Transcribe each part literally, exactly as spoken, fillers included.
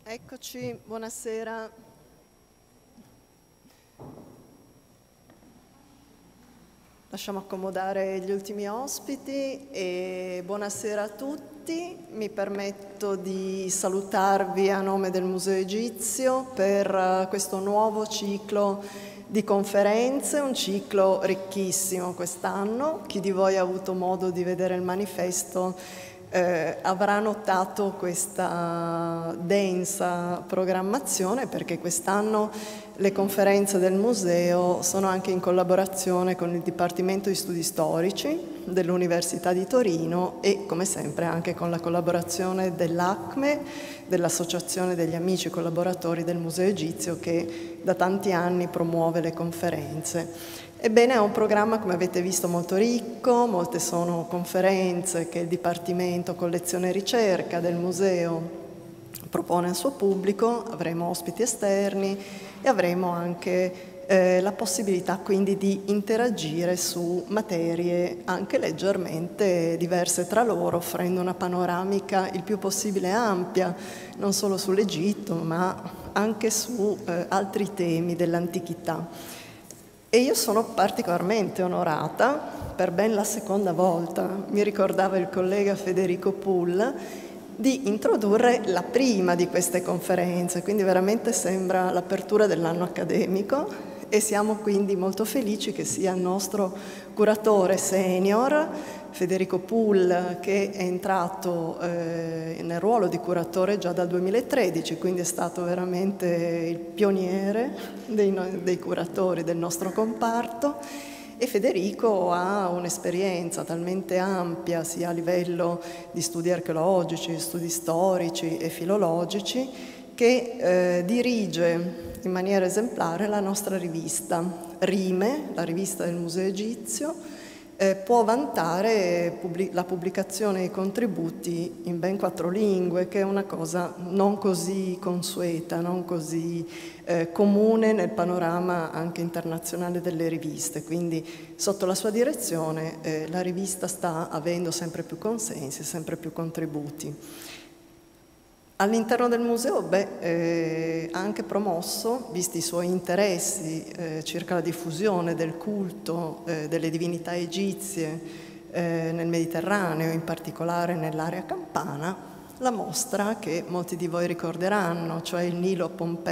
Eccoci, buonasera. Lasciamo accomodare gli ultimi ospiti e buonasera a tutti. Mi permetto di salutarvi a nome del Museo Egizio per questo nuovo ciclo di conferenze, un ciclo ricchissimo quest'anno. Chi di voi ha avuto modo di vedere il manifesto Eh, avrà notato questa densa programmazione, perché quest'anno le conferenze del museo sono anche in collaborazione con il Dipartimento di Studi Storici dell'Università di Torino e, come sempre, anche con la collaborazione dell'ACME, dell'Associazione degli Amici Collaboratori del Museo Egizio, che da tanti anni promuove le conferenze. Ebbene, è un programma, come avete visto, molto ricco, molte sono conferenze che il Dipartimento Collezione e Ricerca del museo propone al suo pubblico, avremo ospiti esterni e avremo anche eh, la possibilità quindi di interagire su materie anche leggermente diverse tra loro, offrendo una panoramica il più possibile ampia, non solo sull'Egitto, ma anche su eh, altri temi dell'antichità. E io sono particolarmente onorata, per ben la seconda volta, mi ricordava il collega Federico Pull, di introdurre la prima di queste conferenze, quindi veramente sembra l'apertura dell'anno accademico e siamo quindi molto felici che sia il nostro curatore senior, Federico Pull, che è entrato eh, nel ruolo di curatore già dal duemilatredici, quindi è stato veramente il pioniere dei, dei curatori del nostro comparto. E Federico ha un'esperienza talmente ampia sia a livello di studi archeologici, studi storici e filologici, che eh, dirige in maniera esemplare la nostra rivista Rime, la rivista del Museo Egizio. Eh, può vantare la pubblicazione e i contributi in ben quattro lingue, che è una cosa non così consueta, non così eh, comune nel panorama anche internazionale delle riviste. Quindi sotto la sua direzione eh, la rivista sta avendo sempre più consensi, sempre più contributi. All'interno del museo beh, eh, ha anche promosso, visti i suoi interessi eh, circa la diffusione del culto eh, delle divinità egizie eh, nel Mediterraneo, in particolare nell'area campana, la mostra che molti di voi ricorderanno, cioè il Nilo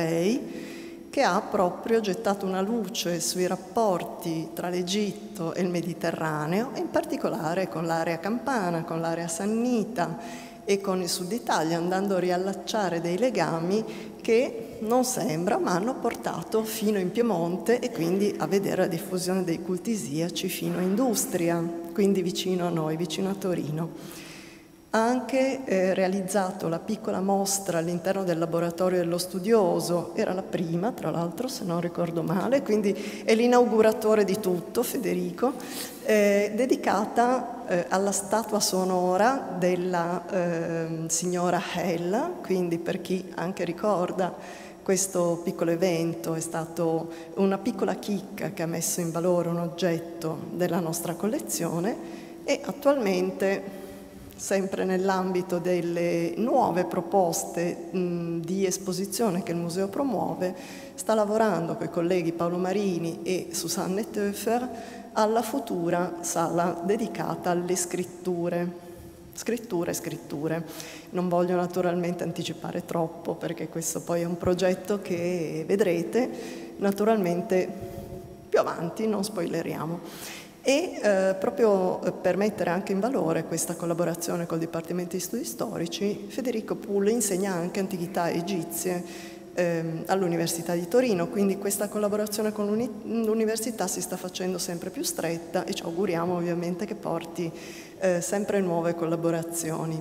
Pompei, che ha proprio gettato una luce sui rapporti tra l'Egitto e il Mediterraneo, in particolare con l'area campana, con l'area sannita e con il Sud Italia, andando a riallacciare dei legami che non sembra, ma hanno portato fino in Piemonte e quindi a vedere la diffusione dei culti isiaci fino a Industria, quindi vicino a noi, vicino a Torino. Ha anche eh, realizzato la piccola mostra all'interno del laboratorio dello studioso, era la prima tra l'altro se non ricordo male, quindi è l'inauguratore di tutto Federico, eh, dedicata eh, alla statua sonora della eh, signora Hella, quindi per chi anche ricorda questo piccolo evento è stato una piccola chicca che ha messo in valore un oggetto della nostra collezione e attualmente, sempre nell'ambito delle nuove proposte mh, di esposizione che il museo promuove, sta lavorando con i colleghi Paolo Marini e Susanne Töfer alla futura sala dedicata alle scritture. Scritture e scritture. Non voglio naturalmente anticipare troppo perché questo poi è un progetto che vedrete naturalmente più avanti, non spoileriamo. E eh, proprio per mettere anche in valore questa collaborazione col Dipartimento di Studi Storici, Federico Pull insegna anche antichità egizie ehm, all'Università di Torino, quindi questa collaborazione con l'università si sta facendo sempre più stretta e ci auguriamo ovviamente che porti eh, sempre nuove collaborazioni.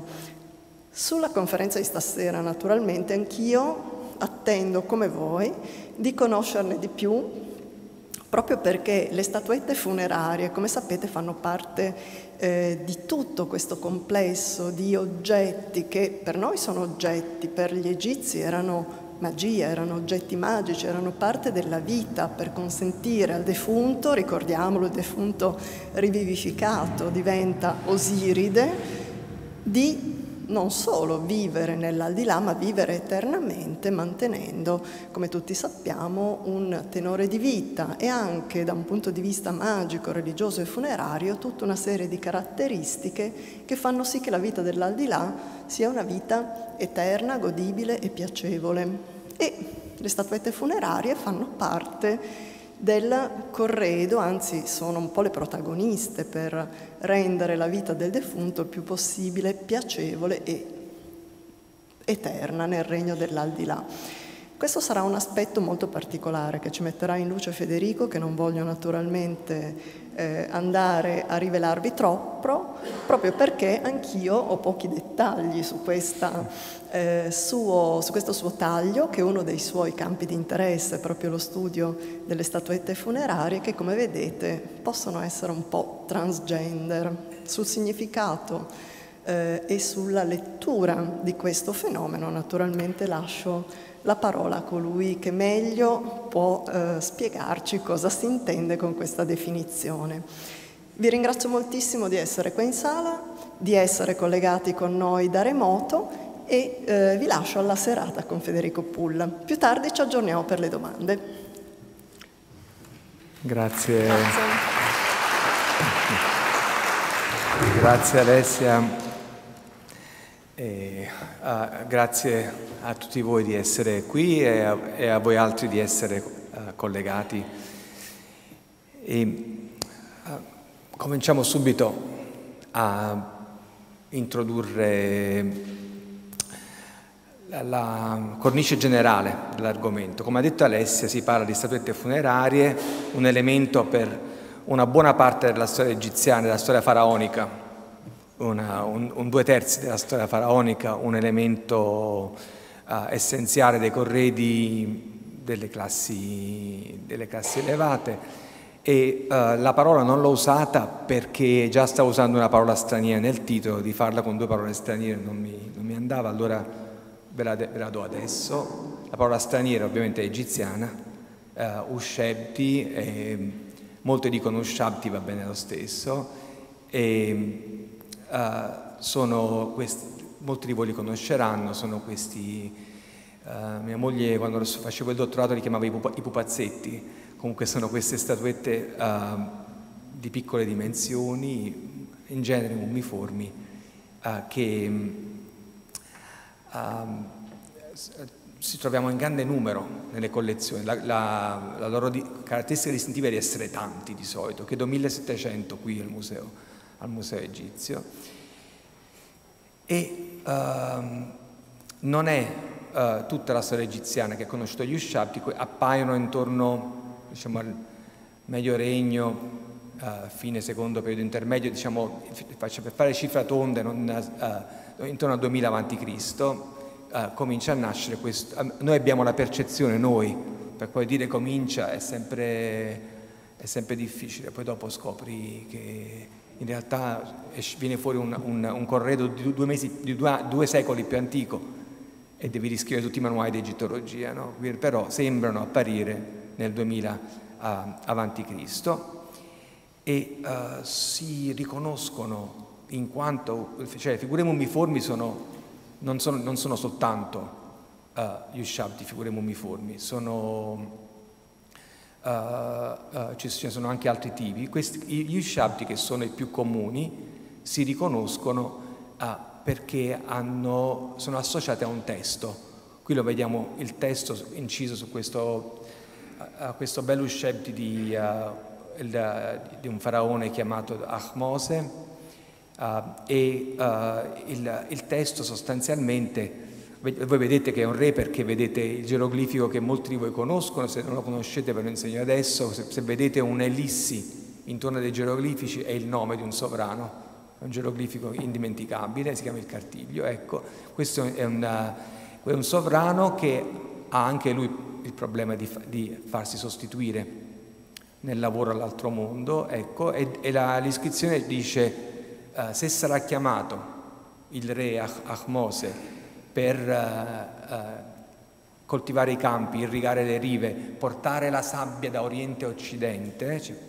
Sulla conferenza di stasera naturalmente anch'io attendo come voi di conoscerne di più, proprio perché le statuette funerarie, come sapete, fanno parte eh, di tutto questo complesso di oggetti che per noi sono oggetti, per gli egizi erano magia, erano oggetti magici, erano parte della vita per consentire al defunto, ricordiamolo, il defunto rivivificato diventa Osiride, di non solo vivere nell'aldilà, ma vivere eternamente, mantenendo, come tutti sappiamo, un tenore di vita e anche da un punto di vista magico, religioso e funerario tutta una serie di caratteristiche che fanno sì che la vita dell'aldilà sia una vita eterna, godibile e piacevole. E le statuette funerarie fanno parte del corredo, anzi sono un po' le protagoniste per rendere la vita del defunto il più possibile piacevole e eterna nel regno dell'aldilà. Questo sarà un aspetto molto particolare che ci metterà in luce Federico, che non voglio naturalmente eh, andare a rivelarvi troppo, proprio perché anch'io ho pochi dettagli su, questa, eh, suo, su questo suo taglio, che è uno dei suoi campi di interesse, proprio lo studio delle statuette funerarie, che come vedete possono essere un po' transgender. Sul significato eh, e sulla lettura di questo fenomeno naturalmente lascio la parola a colui che meglio può eh, spiegarci cosa si intende con questa definizione. Vi ringrazio moltissimo di essere qua in sala, di essere collegati con noi da remoto e eh, vi lascio alla serata con Federico Pulla. Più tardi ci aggiorniamo per le domande. Grazie. Grazie, Grazie Alessia. E, uh, grazie a tutti voi di essere qui e a, e a voi altri di essere uh, collegati. E, uh, cominciamo subito a introdurre la, la cornice generale dell'argomento. Come ha detto Alessia, si parla di statuette funerarie, un elemento per una buona parte della storia egiziana, della storia faraonica. Una, un, un due terzi della storia faraonica, un elemento uh, essenziale dei corredi delle classi, delle classi elevate e uh, la parola non l'ho usata perché già stavo usando una parola straniera nel titolo, di farla con due parole straniere non mi, non mi andava, allora ve la, ve la do adesso. La parola straniera ovviamente è egiziana, uh, Ushabti, e molti dicono Ushabti, va bene lo stesso, e Uh, sono questi, molti di voi li conosceranno, sono questi, uh, mia moglie quando facevo il dottorato li chiamava i, pupa, i pupazzetti, comunque sono queste statuette uh, di piccole dimensioni, in genere mummiformi, uh, che uh, si troviamo in grande numero nelle collezioni. La, la, la loro di, caratteristica distintiva è di essere tanti di solito, credo millesettecento qui al museo. al museo egizio, e uh, non è uh, tutta la storia egiziana che ha conosciuto gli Ushabti, appaiono intorno, diciamo, al Medio Regno, uh, fine secondo periodo intermedio, diciamo, per fare cifra tonda, non, uh, intorno al duemila avanti Cristo, uh, comincia a nascere questo. Uh, noi abbiamo la percezione, noi, per poi dire comincia è sempre, è sempre difficile, poi dopo scopri che in realtà viene fuori un, un, un corredo di, due, mesi, di due, due secoli più antico e devi riscrivere tutti i manuali di egittologia, no? Però sembrano apparire nel duemila uh, avanti Cristo e uh, si riconoscono in quanto, cioè le figure mummiformi sono, non, sono, non sono soltanto uh, gli Ushabti, figure mummiformi, sono... Uh, uh, ci sono anche altri tipi. Questi, gli Ushabti, che sono i più comuni, si riconoscono uh, perché hanno, sono associati a un testo. Qui lo vediamo, il testo inciso su questo, uh, questo bello Ushabti di, uh, il, di un faraone chiamato Ahmose, uh, e uh, il, il testo sostanzialmente, voi vedete che è un re perché vedete il geroglifico che molti di voi conoscono, se non lo conoscete ve lo insegno adesso, se, se vedete un'ellissi intorno ai geroglifici è il nome di un sovrano, è un geroglifico indimenticabile, si chiama il Cartiglio, ecco, questo è, una, è un sovrano che ha anche lui il problema di, di farsi sostituire nel lavoro all'altro mondo, ecco, e, e la, l'iscrizione dice uh, se sarà chiamato il re Ahmose per uh, uh, coltivare i campi, irrigare le rive, portare la sabbia da oriente a occidente, cioè,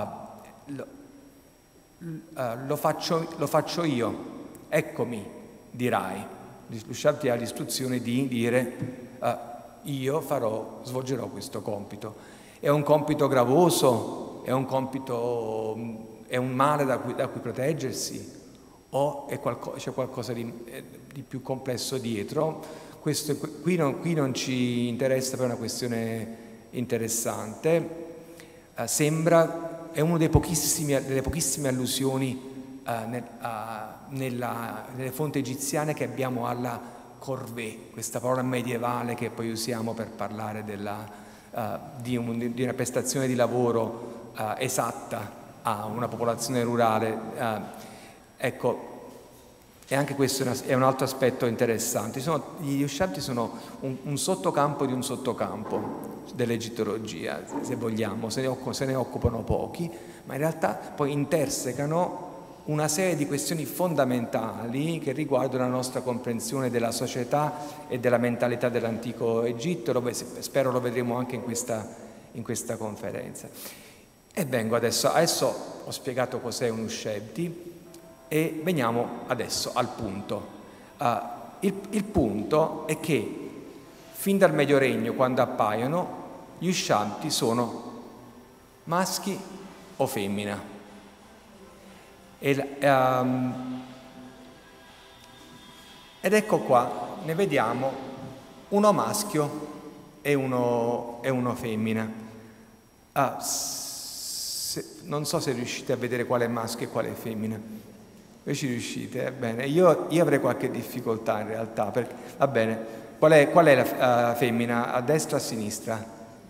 uh, lo, uh, lo, faccio, lo faccio io, eccomi, dirai. Lo Shabti ha l'istruzione di dire uh, io farò, svolgerò questo compito. È un compito gravoso? È un compito, è un male da cui, da cui proteggersi? O è qualco, c'è qualcosa di, di più complesso dietro? Questo, qui, non, qui non ci interessa, per una questione interessante. Uh, sembra, è una delle pochissime allusioni uh, nel, uh, nella, nelle fonti egiziane che abbiamo alla corvée, questa parola medievale che poi usiamo per parlare della, uh, di, un, di una prestazione di lavoro uh, esatta a una popolazione rurale. Uh, ecco, e anche questo è un altro aspetto interessante. Sono, gli Ushabti sono un, un sottocampo di un sottocampo dell'egittologia, se vogliamo, se ne, occupano, se ne occupano pochi, ma in realtà poi intersecano una serie di questioni fondamentali che riguardano la nostra comprensione della società e della mentalità dell'antico Egitto, dove spero lo vedremo anche in questa, in questa conferenza. E vengo adesso, adesso ho spiegato cos'è un Ushabti e veniamo adesso al punto. Uh, il, il punto è che fin dal Medio Regno, quando appaiono, gli Ushabti sono maschi o femmina. E, um, ed ecco qua, ne vediamo uno maschio e uno, e uno femmina. Uh, se, non so se riuscite a vedere quale è maschio e quale è femmina. Voi ci riuscite? Bene, io, io avrei qualche difficoltà in realtà. Perché, va bene. Qual è, qual è la uh, femmina? A destra o a sinistra?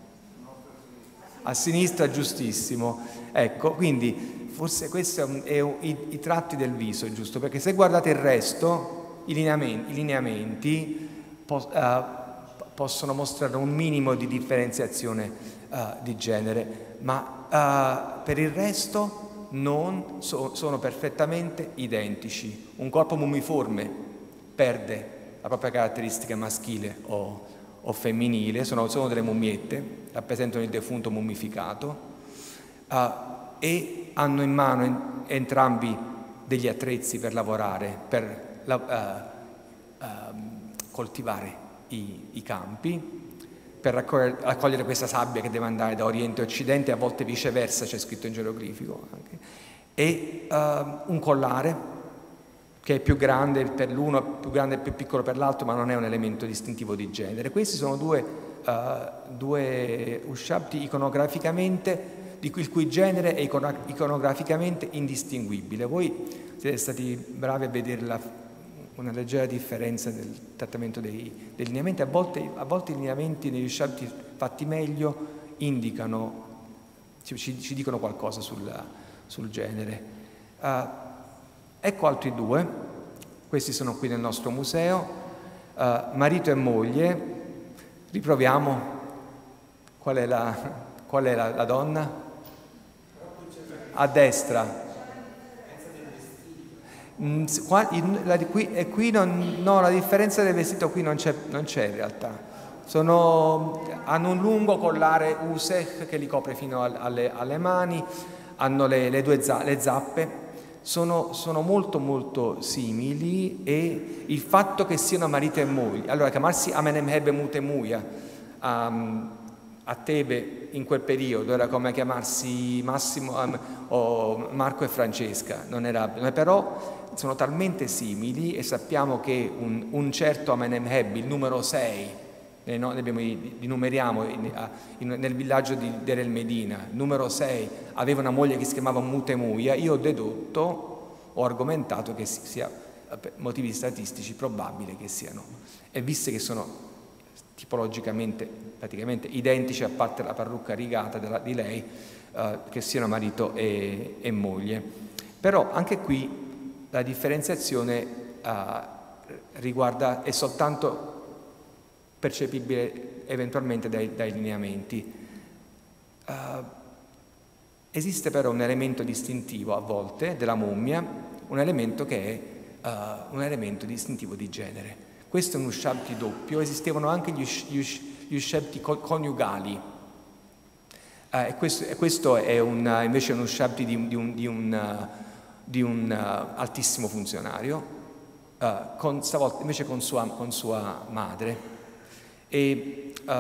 A sinistra, giustissimo. Ecco, quindi forse questi sono i, i tratti del viso, giusto? Perché se guardate il resto, i lineamenti, i lineamenti po, uh, possono mostrare un minimo di differenziazione uh, di genere, ma uh, per il resto non so, sono perfettamente identici. Un corpo mummiforme perde la propria caratteristica maschile o, o femminile, sono, sono delle mummiette, rappresentano il defunto mummificato uh, e hanno in mano in, entrambi degli attrezzi per lavorare, per la, uh, uh, coltivare i, i campi, per raccogliere, raccogliere questa sabbia che deve andare da oriente a occidente, a volte viceversa, c'è scritto in geroglifico anche, e uh, un collare che è più grande per l'uno, più grande e più piccolo per l'altro, ma non è un elemento distintivo di genere. Questi sono due, uh, due Ushabti iconograficamente, di cui, il cui genere è iconograficamente indistinguibile. Voi siete stati bravi a vedere la, una leggera differenza nel trattamento dei, dei lineamenti. A volte, a volte i lineamenti negli Ushabti fatti meglio indicano, ci, ci dicono qualcosa sul, sul genere. Uh, Ecco altri due, questi sono qui nel nostro museo, uh, marito e moglie. Riproviamo, qual è la, qual è la, la donna? A destra. Mm, qua, in, la, qui, e qui non, no, la differenza del vestito qui non c'è, non c'è in realtà. Sono, hanno un lungo collare usech che li copre fino al, alle, alle mani, hanno le, le due za, le zappe. Sono, sono molto molto simili, e il fatto che siano marito e moglie, allora chiamarsi Amenemheb e Mutemuia um, a Tebe in quel periodo era come chiamarsi Massimo um, o Marco e Francesca, non era, però sono talmente simili, e sappiamo che un, un certo Amenemheb, il numero sei, Eh, no, abbiamo, li numeriamo in, in, nel villaggio di Deir el Medina, il numero sei aveva una moglie che si chiamava Mutemuia. Io ho dedotto, ho argomentato che sia, per motivi statistici, probabile che siano, e viste che sono tipologicamente praticamente identici, a parte la parrucca rigata della, di lei, eh, che siano marito e, e moglie. Però anche qui la differenziazione eh, riguarda, è soltanto percepibile eventualmente dai, dai lineamenti. Uh, esiste però un elemento distintivo a volte della mummia, un elemento che è uh, un elemento distintivo di genere. Questo è un Ushabti doppio, esistevano anche gli, gli, gli Ushabti coniugali. Uh, e, questo, e questo è un, invece un Ushabti di, di un, di un, uh, di un uh, altissimo funzionario. uh, con, stavolta invece con sua, con sua madre. E uh,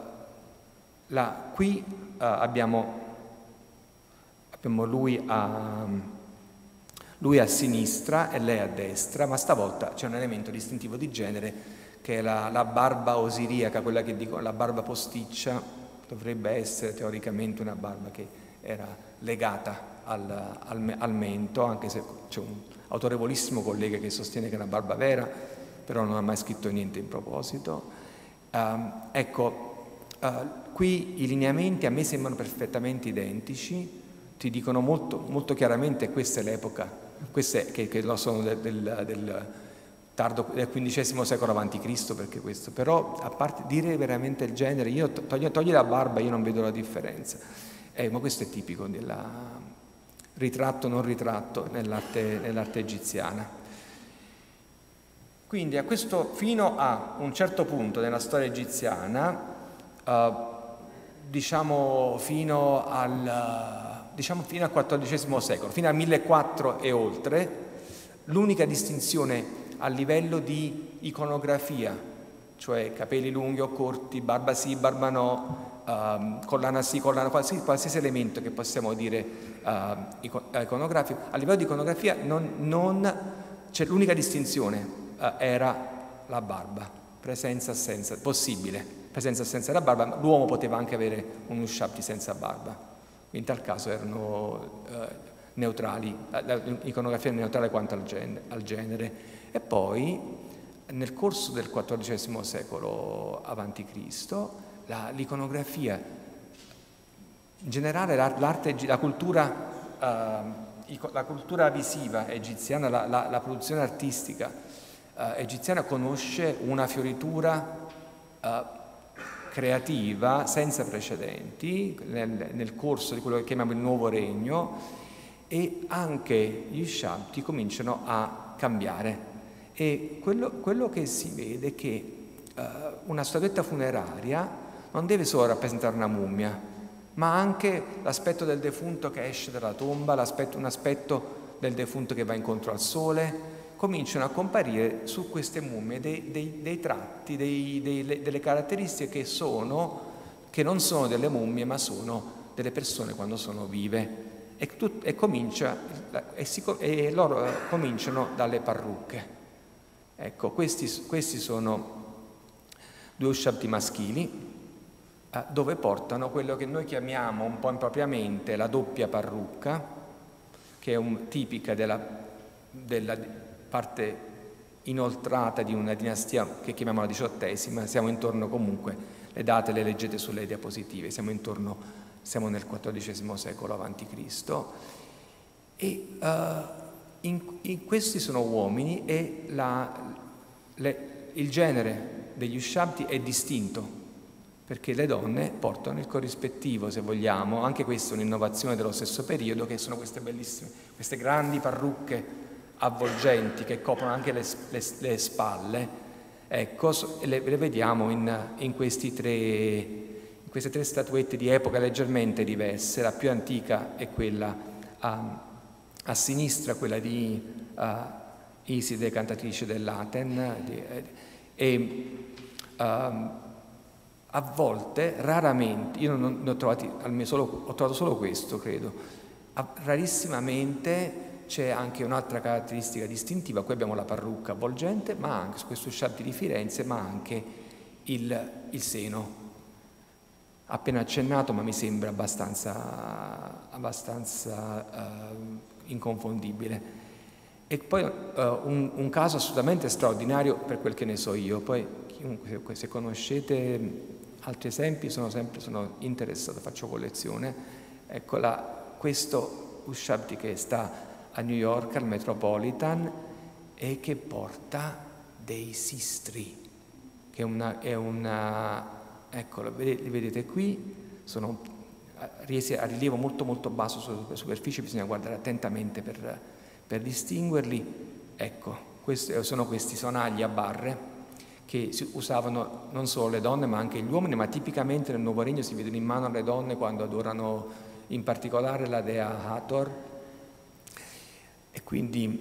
la, qui uh, abbiamo, abbiamo lui a, lui a sinistra e lei a destra, ma stavolta c'è un elemento distintivo di genere che è la, la barba osiriaca, quella che dico, la barba posticcia, dovrebbe essere teoricamente una barba che era legata al, al, al mento, anche se c'è un autorevolissimo collega che sostiene che è una barba vera, però non ha mai scritto niente in proposito. Um, ecco, uh, qui i lineamenti a me sembrano perfettamente identici, ti dicono molto, molto chiaramente questa è l'epoca, queste che, che lo sono del, del, del tardo del quindicesimo secolo avanti Cristo, perché questo, però a parte dire veramente il genere, io togli, togli la barba, io non vedo la differenza, eh, ma questo è tipico del ritratto non ritratto nell'arte, nell'arte egiziana. Quindi a questo, fino a un certo punto nella storia egiziana, eh, diciamo fino al, diciamo fino al quattordicesimo secolo, fino al millequattrocento e oltre, l'unica distinzione a livello di iconografia, cioè capelli lunghi o corti, barba sì, barba no, uh, collana sì, collana, qualsiasi, qualsiasi elemento che possiamo dire uh, iconografico, a livello di iconografia non, non, cioè, l'unica distinzione uh, era la barba, presenza-assenza, possibile, presenza-assenza della barba, l'uomo poteva anche avere un ushabti senza barba, in tal caso erano uh, neutrali, l'iconografia è neutrale quanto al genere, al genere. E poi nel corso del quattordicesimo secolo avanti Cristo l'iconografia in generale, l'arte, la cultura, uh, la cultura visiva egiziana, la, la, la produzione artistica uh, egiziana conosce una fioritura uh, creativa senza precedenti nel, nel corso di quello che chiamiamo il Nuovo Regno, e anche gli ushabti cominciano a cambiare. E quello, quello che si vede è che uh, una statuetta funeraria non deve solo rappresentare una mummia, ma anche l'aspetto del defunto che esce dalla tomba, l'aspetto, un aspetto del defunto che va incontro al sole. Cominciano a comparire su queste mummie dei, dei, dei tratti, dei, dei, delle caratteristiche che, sono, che non sono delle mummie, ma sono delle persone quando sono vive. E, tut, e, comincia, e, si, e loro cominciano dalle parrucche. Ecco, questi, questi sono due ushabti maschili eh, dove portano quello che noi chiamiamo un po' impropriamente la doppia parrucca, che è un, tipica della, della parte inoltrata di una dinastia che chiamiamo la diciottesima. Siamo intorno, comunque, le date le leggete sulle diapositive, siamo intorno, siamo nel quattordicesimo secolo avanti Cristo. E uh, in, in questi sono uomini e la, le, il genere degli ushabti è distinto, perché le donne portano il corrispettivo, se vogliamo, anche questa è un'innovazione dello stesso periodo, che sono queste bellissime, queste grandi parrucche avvolgenti che coprono anche le, le, le spalle, ecco, le, le vediamo in, in, questi tre, in queste tre statuette di epoca leggermente diverse. La più antica è quella a, a sinistra, quella di uh, Iside, cantatrice dell'Aten, di, e um, a volte, raramente, io non, non ho, trovati, almeno solo, ho trovato solo questo, credo, rarissimamente c'è anche un'altra caratteristica distintiva. Qui abbiamo la parrucca avvolgente, ma anche su questo ushabti di Firenze, ma anche il, il seno, appena accennato, ma mi sembra abbastanza, abbastanza uh, inconfondibile. E poi uh, un, un caso assolutamente straordinario per quel che ne so io. Poi chiunque, se conoscete altri esempi, sono sempre sono interessato, faccio collezione. Ecco, la, questo ushabti che sta a New York, al Metropolitan, e che porta dei sistri, che è una, è una eccolo, li vedete qui, sono resi a rilievo molto molto basso sulla superficie, bisogna guardare attentamente per, per distinguerli. Ecco, questi, sono questi sonagli a barre che si usavano non solo le donne ma anche gli uomini, ma tipicamente nel Nuovo Regno si vedono in mano alle donne quando adorano in particolare la dea Hathor. E quindi uh,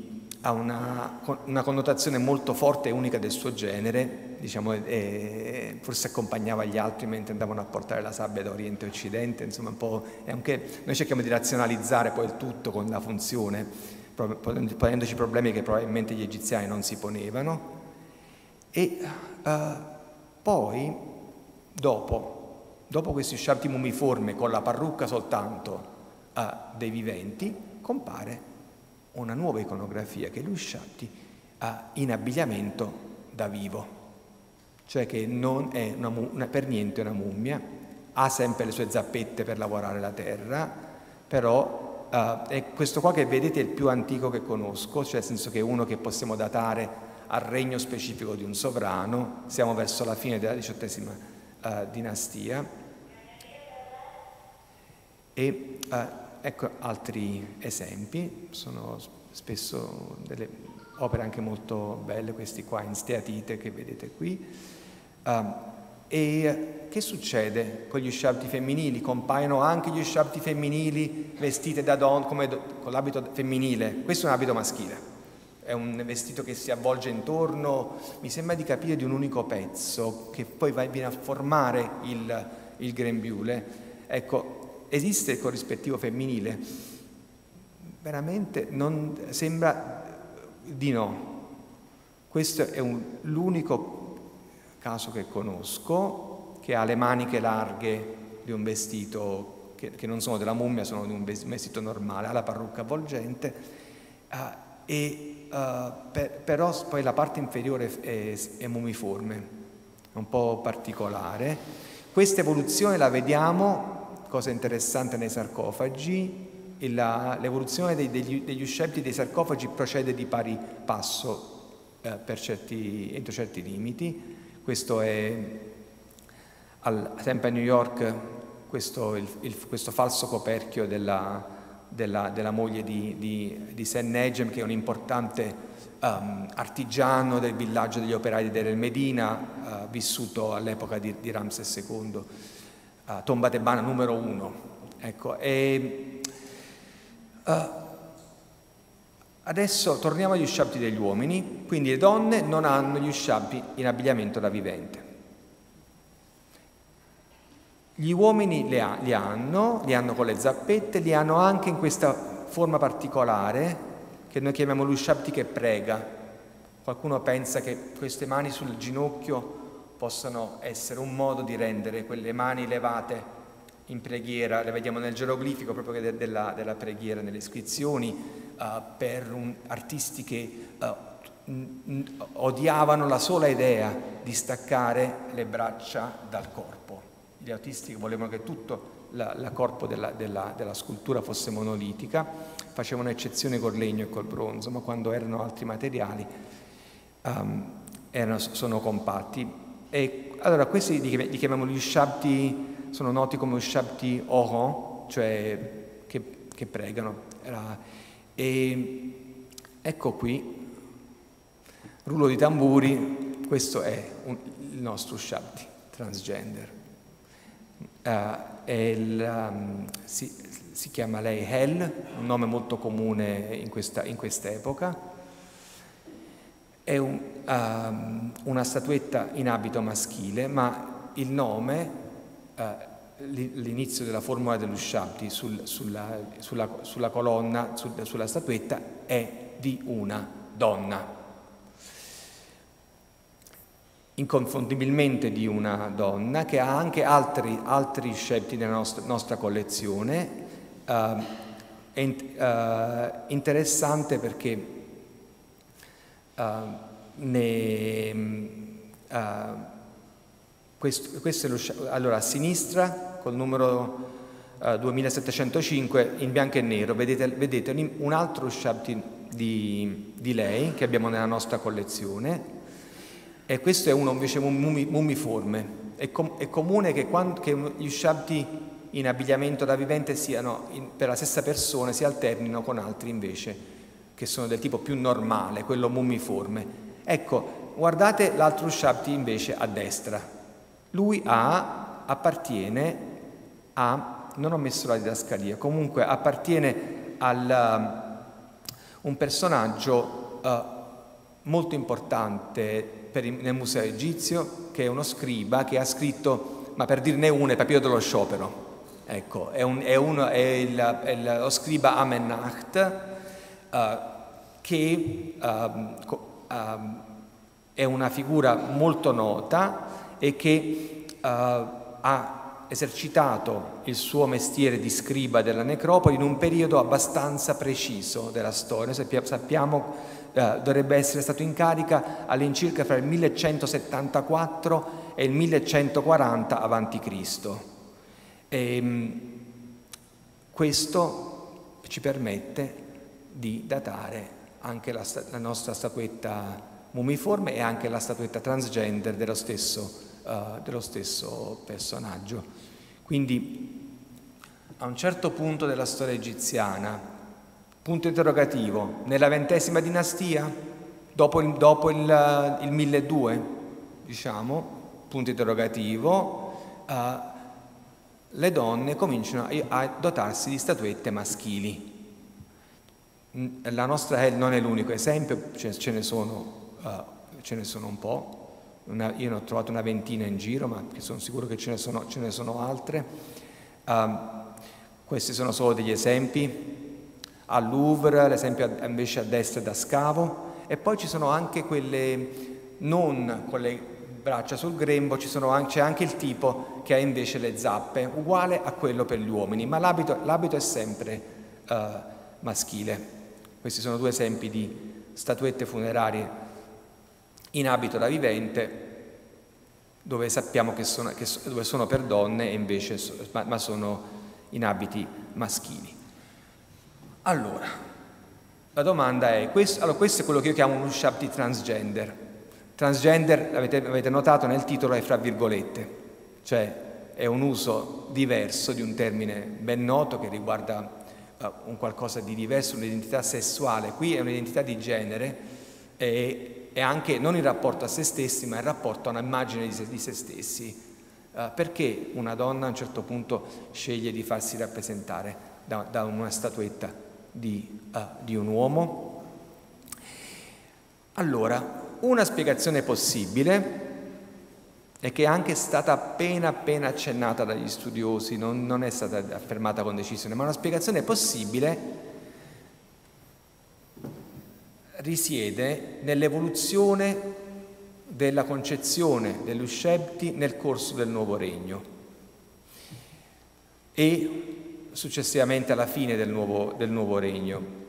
ha una, una connotazione molto forte e unica del suo genere, diciamo, e forse accompagnava gli altri mentre andavano a portare la sabbia da Oriente e Occidente, insomma un po', è anche, noi cerchiamo di razionalizzare poi il tutto con la funzione, ponendoci problemi che probabilmente gli egiziani non si ponevano. E uh, poi, dopo, dopo questi sciabdi mumiforme con la parrucca soltanto uh, dei viventi, compare una nuova iconografia che è l'ushabti uh, in abbigliamento da vivo, cioè che non è una, una, per niente una mummia, ha sempre le sue zappette per lavorare la terra, però uh, è questo qua che vedete è il più antico che conosco, cioè nel senso che è uno che possiamo datare al regno specifico di un sovrano, siamo verso la fine della diciottesima uh, dinastia. E uh, ecco altri esempi, sono spesso delle opere anche molto belle, questi qua in steatite che vedete qui. Uh, e che succede con gli ushabti femminili? Compaiono anche gli ushabti femminili vestite da donne, come do, con l'abito femminile. Questo è un abito maschile. È un vestito che si avvolge intorno, mi sembra di capire, di un unico pezzo, che poi va, viene a formare il, il grembiule. Ecco, esiste il corrispettivo femminile? Veramente non sembra di no. Questo è un, l'unico caso che conosco, che ha le maniche larghe di un vestito, che, che non sono della mummia, sono di un vestito normale, ha la parrucca avvolgente, uh, e Uh, per, però poi la parte inferiore è, è mumiforme, è un po' particolare. Questa evoluzione la vediamo, cosa interessante, nei sarcofagi. La, l'evoluzione dei, degli, degli ushabti dei sarcofagi procede di pari passo eh, per certi, entro certi limiti. Questo è al, sempre a New York, questo, il, il, questo falso coperchio della Della, della moglie di, di, di Sen Nejem, che è un importante um, artigiano del villaggio degli operai di Deir el-Medina, uh, vissuto all'epoca di, di Ramses secondo, uh, tomba tebana numero uno. Ecco, e, uh, adesso torniamo agli ushabti degli uomini. Quindi le donne non hanno gli ushabti in abbigliamento da vivente. Gli uomini li, ha, li hanno, li hanno con le zappette, li hanno anche in questa forma particolare che noi chiamiamo l'ushabti che prega. Qualcuno pensa che queste mani sul ginocchio possano essere un modo di rendere quelle mani levate in preghiera, le vediamo nel geroglifico proprio de, della, della preghiera, nelle iscrizioni, uh, per un, artisti che uh, n, n, odiavano la sola idea di staccare le braccia dal corpo. Gli artisti volevano che tutto il corpo della, della, della scultura fosse monolitica, facevano eccezione col legno e col bronzo, ma quando erano altri materiali um, erano, sono compatti. E allora questi li chiamiamo gli ushabti, sono noti come ushabti oron, cioè che, che pregano. Era, e ecco qui, rullo di tamburi, questo è un, il nostro ushabti transgender. Uh, il, um, si, si chiama lei Hel, un nome molto comune in questa in quest'epoca. È un, um, una statuetta in abito maschile, ma il nome, uh, l'inizio della formula dell'ushabti sul, sulla, sulla, sulla colonna, sul, sulla statuetta, è di una donna. Inconfondibilmente di una donna, che ha anche altri, altri ushabti nella nostra, nostra collezione. Uh, è uh, interessante perché uh, ne, uh, questo, questo è lo, allora a sinistra col numero uh, duemilasettecentocinque in bianco e nero vedete, vedete un, un altro ushabti di, di lei che abbiamo nella nostra collezione. E questo è uno invece mumiforme. È, com- è comune che, quando, che gli ushabti in abbigliamento da vivente siano in, per la stessa persona si alternino con altri invece che sono del tipo più normale, quello mumiforme. Ecco, guardate l'altro ushabti invece a destra. Lui ha, appartiene a, non ho messo la didascalia, comunque appartiene a um, un personaggio uh, molto importante per il, nel museo egizio, che è uno scriba che ha scritto, ma per dirne uno, è Papiro dello sciopero. Ecco, è, un, è, uno, è, il, è il, lo scriba Amenacht, uh, che uh, uh, è una figura molto nota e che uh, ha esercitato il suo mestiere di scriba della necropoli in un periodo abbastanza preciso della storia. Sappiamo uh, dovrebbe essere stato in carica all'incirca fra il millecentosettantaquattro e il millecentoquaranta avanti Cristo. E questo ci permette di datare anche la, la nostra statuetta mumiforme e anche la statuetta transgender dello stesso, uh, dello stesso personaggio. Quindi a un certo punto della storia egiziana, punto interrogativo, nella ventesima dinastia, dopo il, dopo il, il milleduecento, diciamo, punto interrogativo, uh, le donne cominciano a dotarsi di statuette maschili. La nostra Hel non è l'unico esempio, ce, ce, ne sono, uh, ce ne sono un po', una, io ne ho trovato una ventina in giro, ma sono sicuro che ce ne sono, ce ne sono altre. Uh, questi sono solo degli esempi. Al Louvre, l'esempio invece a destra da scavo, e poi ci sono anche quelle non con le braccia sul grembo, c'è anche, anche il tipo che ha invece le zappe, uguale a quello per gli uomini, ma l'abito, l'abito è sempre uh, maschile. Questi sono due esempi di statuette funerarie in abito da vivente, dove sappiamo che sono, che so, dove sono per donne, e invece so, ma, ma sono in abiti maschili. Allora, la domanda è, questo, allora, questo è quello che io chiamo uno shabti transgender. Transgender, avete, avete notato nel titolo, è fra virgolette, cioè è un uso diverso di un termine ben noto che riguarda uh, un qualcosa di diverso, un'identità sessuale. Qui è un'identità di genere e, e anche non il rapporto a se stessi, ma il rapporto a un'immagine di se, di se stessi. Uh, perché una donna a un certo punto sceglie di farsi rappresentare da, da una statuetta di, uh, di un uomo? Allora, una spiegazione possibile, e che è anche stata appena appena accennata dagli studiosi, non, non è stata affermata con decisione, ma una spiegazione possibile risiede nell'evoluzione della concezione dell'Ushebti nel corso del Nuovo Regno e successivamente alla fine del Nuovo, del nuovo Regno.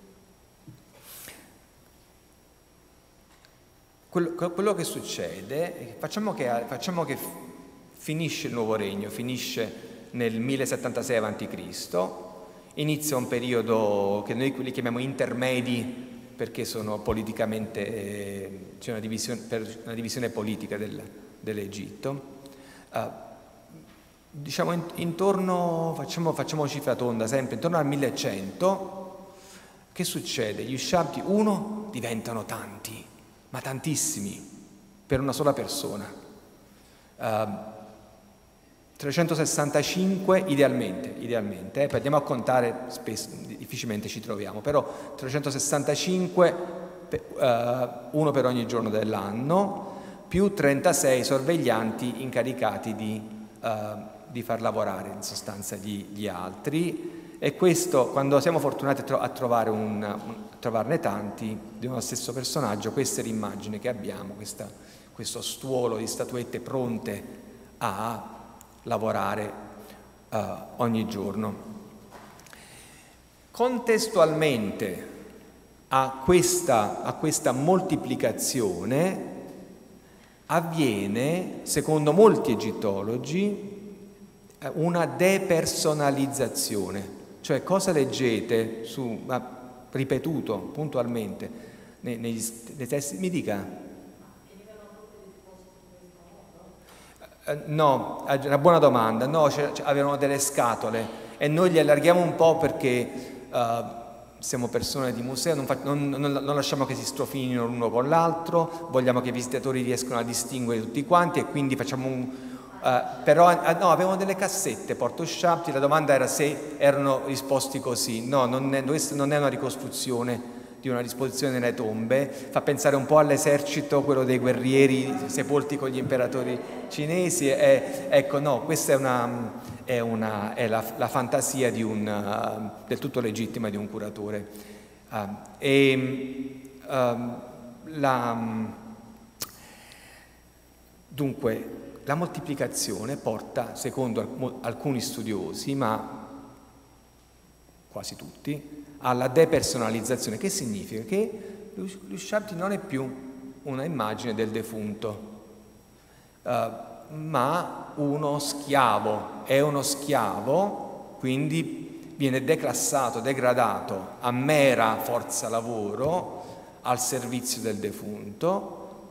Quello, quello che succede, facciamo che, facciamo che finisce il Nuovo Regno, finisce nel millesettantasei avanti Cristo, inizia un periodo che noi li chiamiamo intermedi perché sono politicamente, eh, c'è una divisione, per una divisione politica del, dell'Egitto. Uh, diciamo in, intorno, facciamo, facciamo cifra tonda sempre, intorno al millecento, che succede? Gli Ushabti, uno, diventano tanti, ma tantissimi, per una sola persona. Uh, trecentosessantacinque idealmente, idealmente eh, andiamo a contare, spesso, difficilmente ci troviamo, però trecentosessantacinque, uh, uno per ogni giorno dell'anno, più trentasei sorveglianti incaricati di, uh, di far lavorare in sostanza gli, gli altri. E questo, quando siamo fortunati a, tro- a, trovare un, un, a trovarne tanti di uno stesso personaggio, questa è l'immagine che abbiamo, questa, questo stuolo di statuette pronte a lavorare uh, ogni giorno. Contestualmente a questa, a questa moltiplicazione avviene, secondo molti egittologi, una depersonalizzazione. Cioè, cosa leggete su, ma ripetuto puntualmente nei, nei, nei testi? Mi dica. Uh, no, una buona domanda. No, avevano delle scatole e noi li allarghiamo un po' perché uh, siamo persone di museo, non, fa, non, non, non lasciamo che si strofinino l'uno con l'altro, vogliamo che i visitatori riescano a distinguere tutti quanti e quindi facciamo un... Uh, però uh, no, avevano delle cassette porto Ushabti, la domanda era se erano risposti così. No, non è, non è una ricostruzione di una disposizione nelle tombe, fa pensare un po' all'esercito, quello dei guerrieri sepolti con gli imperatori cinesi, e, ecco no, questa è, una, è, una, è la, la fantasia di un, uh, del tutto legittima di un curatore. Uh, e, uh, la, dunque, la moltiplicazione porta, secondo alcuni studiosi, ma quasi tutti, alla depersonalizzazione, che significa che l'Ushabti non è più una immagine del defunto, uh, ma uno schiavo, è uno schiavo, quindi viene declassato, degradato a mera forza lavoro al servizio del defunto,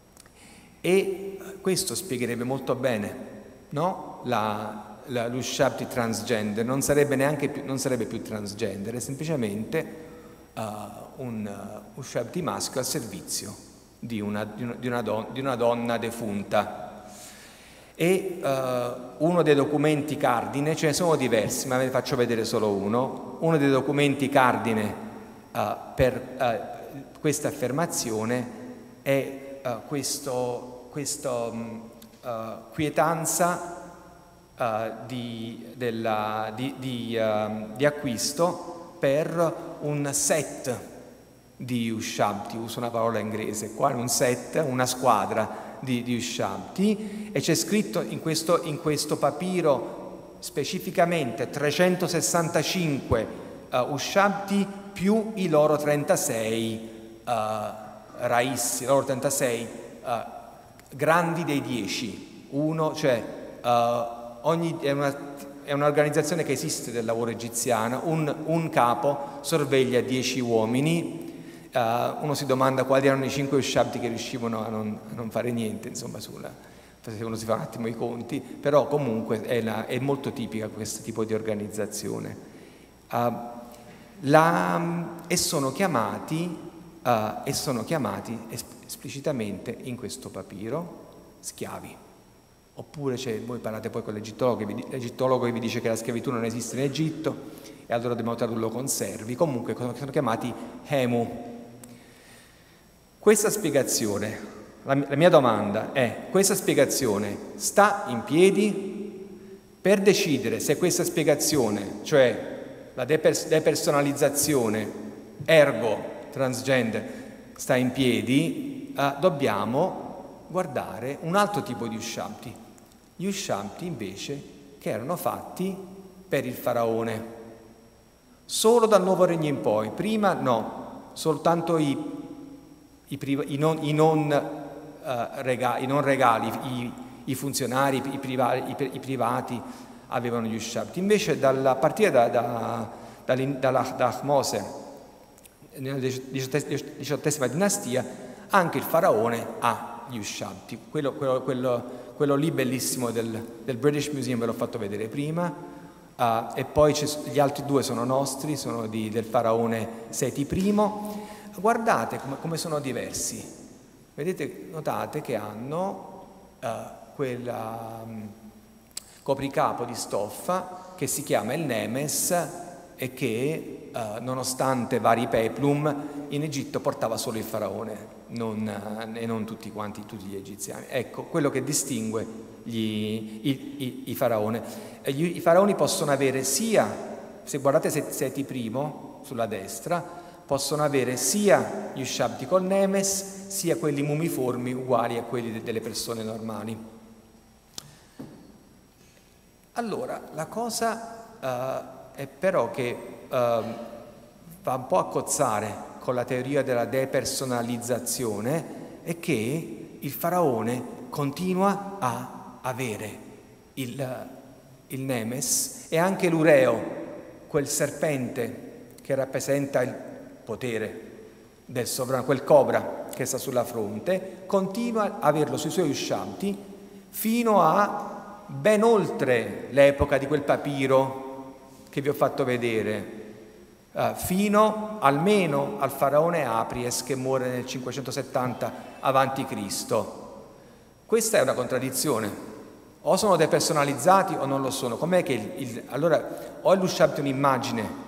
e questo spiegherebbe molto bene, no? la l'Ushabti transgender non sarebbe neanche più, non sarebbe più transgender, è semplicemente uh, un uh, Ushabti maschio al servizio di una, di una, di una, don, di una donna defunta. E uh, uno dei documenti cardine, ce ne sono diversi, ma ve ne faccio vedere solo uno. Uno dei documenti cardine uh, per uh, questa affermazione è uh, questo, questo um, uh, quietanza Uh, di, della, di, di, uh, di acquisto per un set di Ushabti, uso una parola inglese, qua è un set, una squadra di, di Ushabti, e c'è scritto in questo, in questo papiro specificamente trecentosessantacinque uh, Ushabti più i loro trentasei uh, raissi, i loro trentasei uh, grandi dei dieci, uno, cioè uh, Ogni, è, una, è un'organizzazione che esiste del lavoro egiziano, un, un capo sorveglia dieci uomini, uh, uno si domanda quali erano i cinque Ushabti che riuscivano a non, a non fare niente, insomma, sulla, se uno si fa un attimo i conti, però comunque è, la, è molto tipica questo tipo di organizzazione. Uh, la, e, sono chiamati, uh, e sono chiamati esplicitamente in questo papiro schiavi. Oppure voi parlate poi con l'egittologo, l'egittologo che vi dice che la schiavitù non esiste in Egitto e allora dobbiamo tradurlo con servi. Comunque sono chiamati hemu. Questa spiegazione, la mia domanda è: questa spiegazione sta in piedi? Per decidere se questa spiegazione, cioè la depers- depersonalizzazione ergo transgender, sta in piedi, eh, dobbiamo guardare un altro tipo di Ushabti. Gli Ushabti invece che erano fatti per il faraone, solo dal nuovo regno in poi. Prima no, soltanto i, i, priva, i non, i non, uh, regali, i non regali, i, i funzionari, i, priva, i, i privati avevano gli Ushabti. Invece dalla, a partire da, da, da, da Ahmose, nella diciottesima dinastia, anche il faraone ha gli Ushabti. Quello, quello, quello, quello lì bellissimo del, del British Museum ve l'ho fatto vedere prima, uh, e poi gli altri due sono nostri, sono di, del faraone Seti I. Guardate come, come sono diversi. Vedete, notate che hanno uh, quel um, copricapo di stoffa che si chiama il nemes e che, uh, nonostante vari peplum, in Egitto portava solo il faraone, non, uh, e non tutti quanti, tutti gli egiziani. Ecco, quello che distingue gli, i, i, i faraoni. Gli, I faraoni possono avere sia, se guardate Seti I sulla destra, possono avere sia gli Ushabti col nemes, sia quelli mumiformi uguali a quelli de, delle persone normali. Allora, la cosa uh, è però che uh, va un po' a cozzare con la teoria della depersonalizzazione, è che il faraone continua a avere il, il nemes, e anche l'ureo, quel serpente che rappresenta il potere del sovrano, quel cobra che sta sulla fronte, continua a averlo sui suoi Ushabti fino a ben oltre l'epoca di quel papiro che vi ho fatto vedere, uh, fino almeno al faraone Apries che muore nel cinquecentosettanta avanti Cristo. Questa è una contraddizione: o sono depersonalizzati o non lo sono. Com'è che il, il, allora o è l'Ushabti un'immagine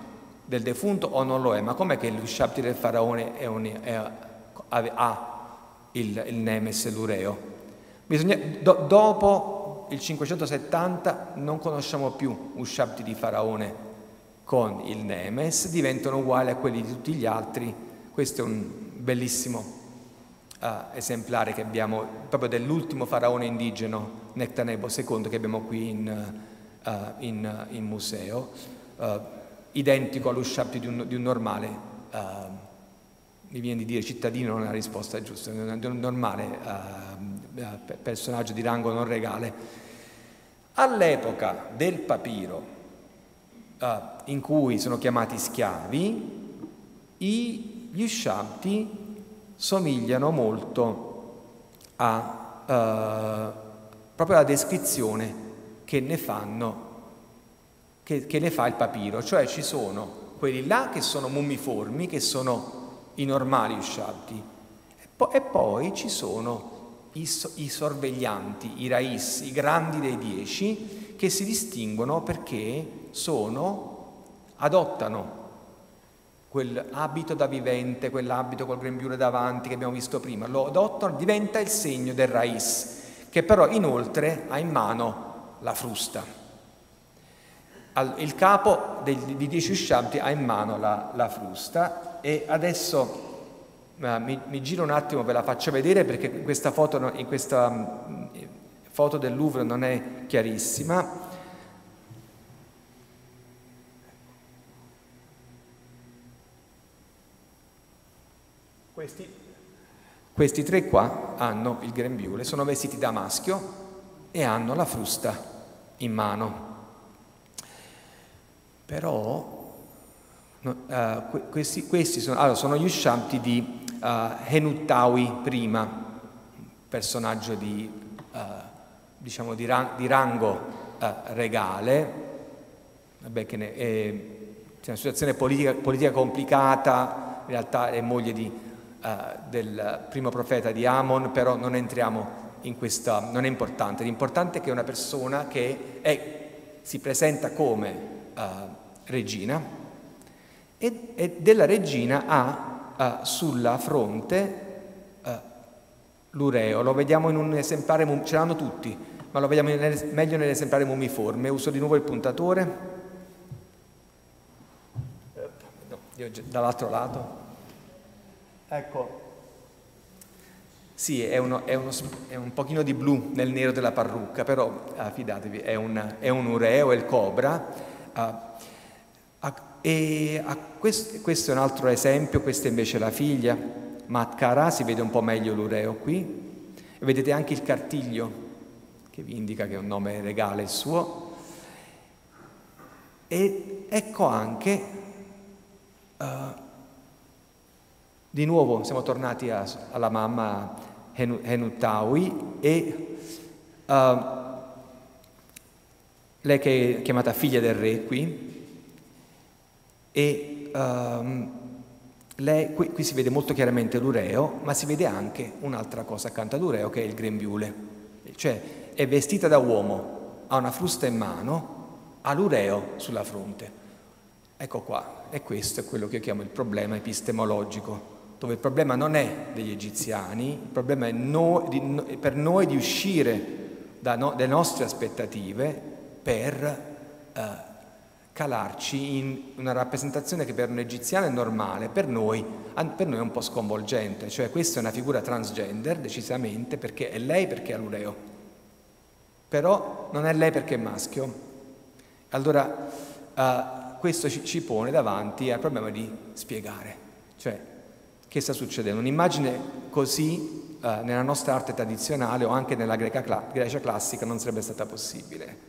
del defunto o non lo è? Ma com'è che l'Ushabti del faraone è un, è, ha il, il Nemes e l'Ureo? Bisogna, do, dopo il cinquecentosettanta non conosciamo più Ushabti di faraone con il Nemes, diventano uguali a quelli di tutti gli altri. Questo è un bellissimo uh, esemplare che abbiamo proprio dell'ultimo faraone indigeno, Nectanebo secondo, che abbiamo qui in, uh, in, in museo, uh, identico all'Ushabti di un, di un normale, uh, mi viene di dire cittadino, non è la risposta giusta, di un normale uh, personaggio di rango non regale. All'epoca del papiro, uh, in cui sono chiamati schiavi, i, gli Ushabti somigliano molto a uh, proprio alla descrizione che ne fanno, che, che ne fa il papiro, cioè ci sono quelli là che sono mummiformi, che sono i normali Ushabti, e, po- e poi ci sono i, so- i sorveglianti, i rais, i grandi dei dieci, che si distinguono perché sono, adottano quell'abito da vivente, quell'abito col grembiule davanti che abbiamo visto prima, lo adottano, diventa il segno del rais, che però inoltre ha in mano la frusta. Il capo dei, di dieci Ushabti ha in mano la, la frusta, e adesso eh, mi, mi giro un attimo, ve la faccio vedere perché in questa foto, in questa mh, foto del Louvre non è chiarissima. Questi, questi tre qua hanno il grembiule, sono vestiti da maschio e hanno la frusta in mano. Però no, uh, questi, questi sono, allora, sono gli Ushabti di uh, Henuttawi prima, personaggio di, uh, diciamo di, ran- di rango uh, regale. Vabbè, che ne, è, c'è una situazione politica, politica complicata, in realtà è moglie di, uh, del primo profeta di Amon, però non entriamo in questa, non è importante. L'importante è che è una persona che è, si presenta come Uh, regina, e, e della regina ha uh, sulla fronte uh, l'ureo. Lo vediamo in un esemplare, ce l'hanno tutti, ma lo vediamo in, meglio nell'esemplare mummiforme. Uso di nuovo il puntatore, no, io dall'altro lato, ecco, sì, è, uno, è, uno, è un pochino di blu nel nero della parrucca, però uh, fidatevi, è un, è un ureo, è il cobra. Uh, uh, e uh, questo, questo è un altro esempio, questa invece è la figlia, Matkara, si vede un po' meglio l'ureo qui, e vedete anche il cartiglio che vi indica che è un nome regale il suo, e ecco anche, uh, di nuovo siamo tornati a, alla mamma Henuttawi, e uh, lei che è chiamata figlia del re qui, e um, lei, qui, qui si vede molto chiaramente l'ureo, ma si vede anche un'altra cosa accanto all'ureo che è il grembiule, cioè è vestita da uomo, ha una frusta in mano, ha l'ureo sulla fronte. Ecco qua, e questo è quello che io chiamo il problema epistemologico, dove il problema non è degli egiziani, il problema è no, di, no, per noi di uscire da no, dalle nostre aspettative per uh, calarci in una rappresentazione che per un egiziano è normale, per noi, per noi è un po' sconvolgente, cioè questa è una figura transgender decisamente, perché è lei perché ha l'ureo, però non è lei perché è maschio. Allora uh, questo ci, ci pone davanti al problema di spiegare, cioè che sta succedendo. Un'immagine così uh, nella nostra arte tradizionale o anche nella Greca, Grecia classica non sarebbe stata possibile.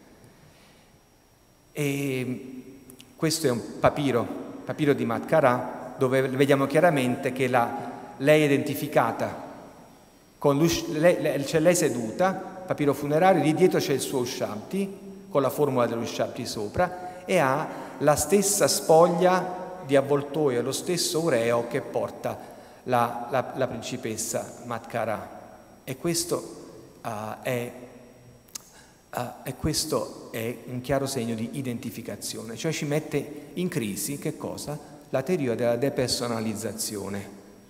E questo è un papiro, papiro di Matkara, dove vediamo chiaramente che la, lei è identificata, con lei, lei, c'è lei seduta, papiro funerario, lì dietro c'è il suo Ushabti, con la formula dello Ushabti sopra, e ha la stessa spoglia di avvoltoio, lo stesso ureo che porta la, la, la principessa Matkara. E questo uh, è... uh, e questo è un chiaro segno di identificazione, cioè ci mette in crisi che cosa? La teoria della depersonalizzazione.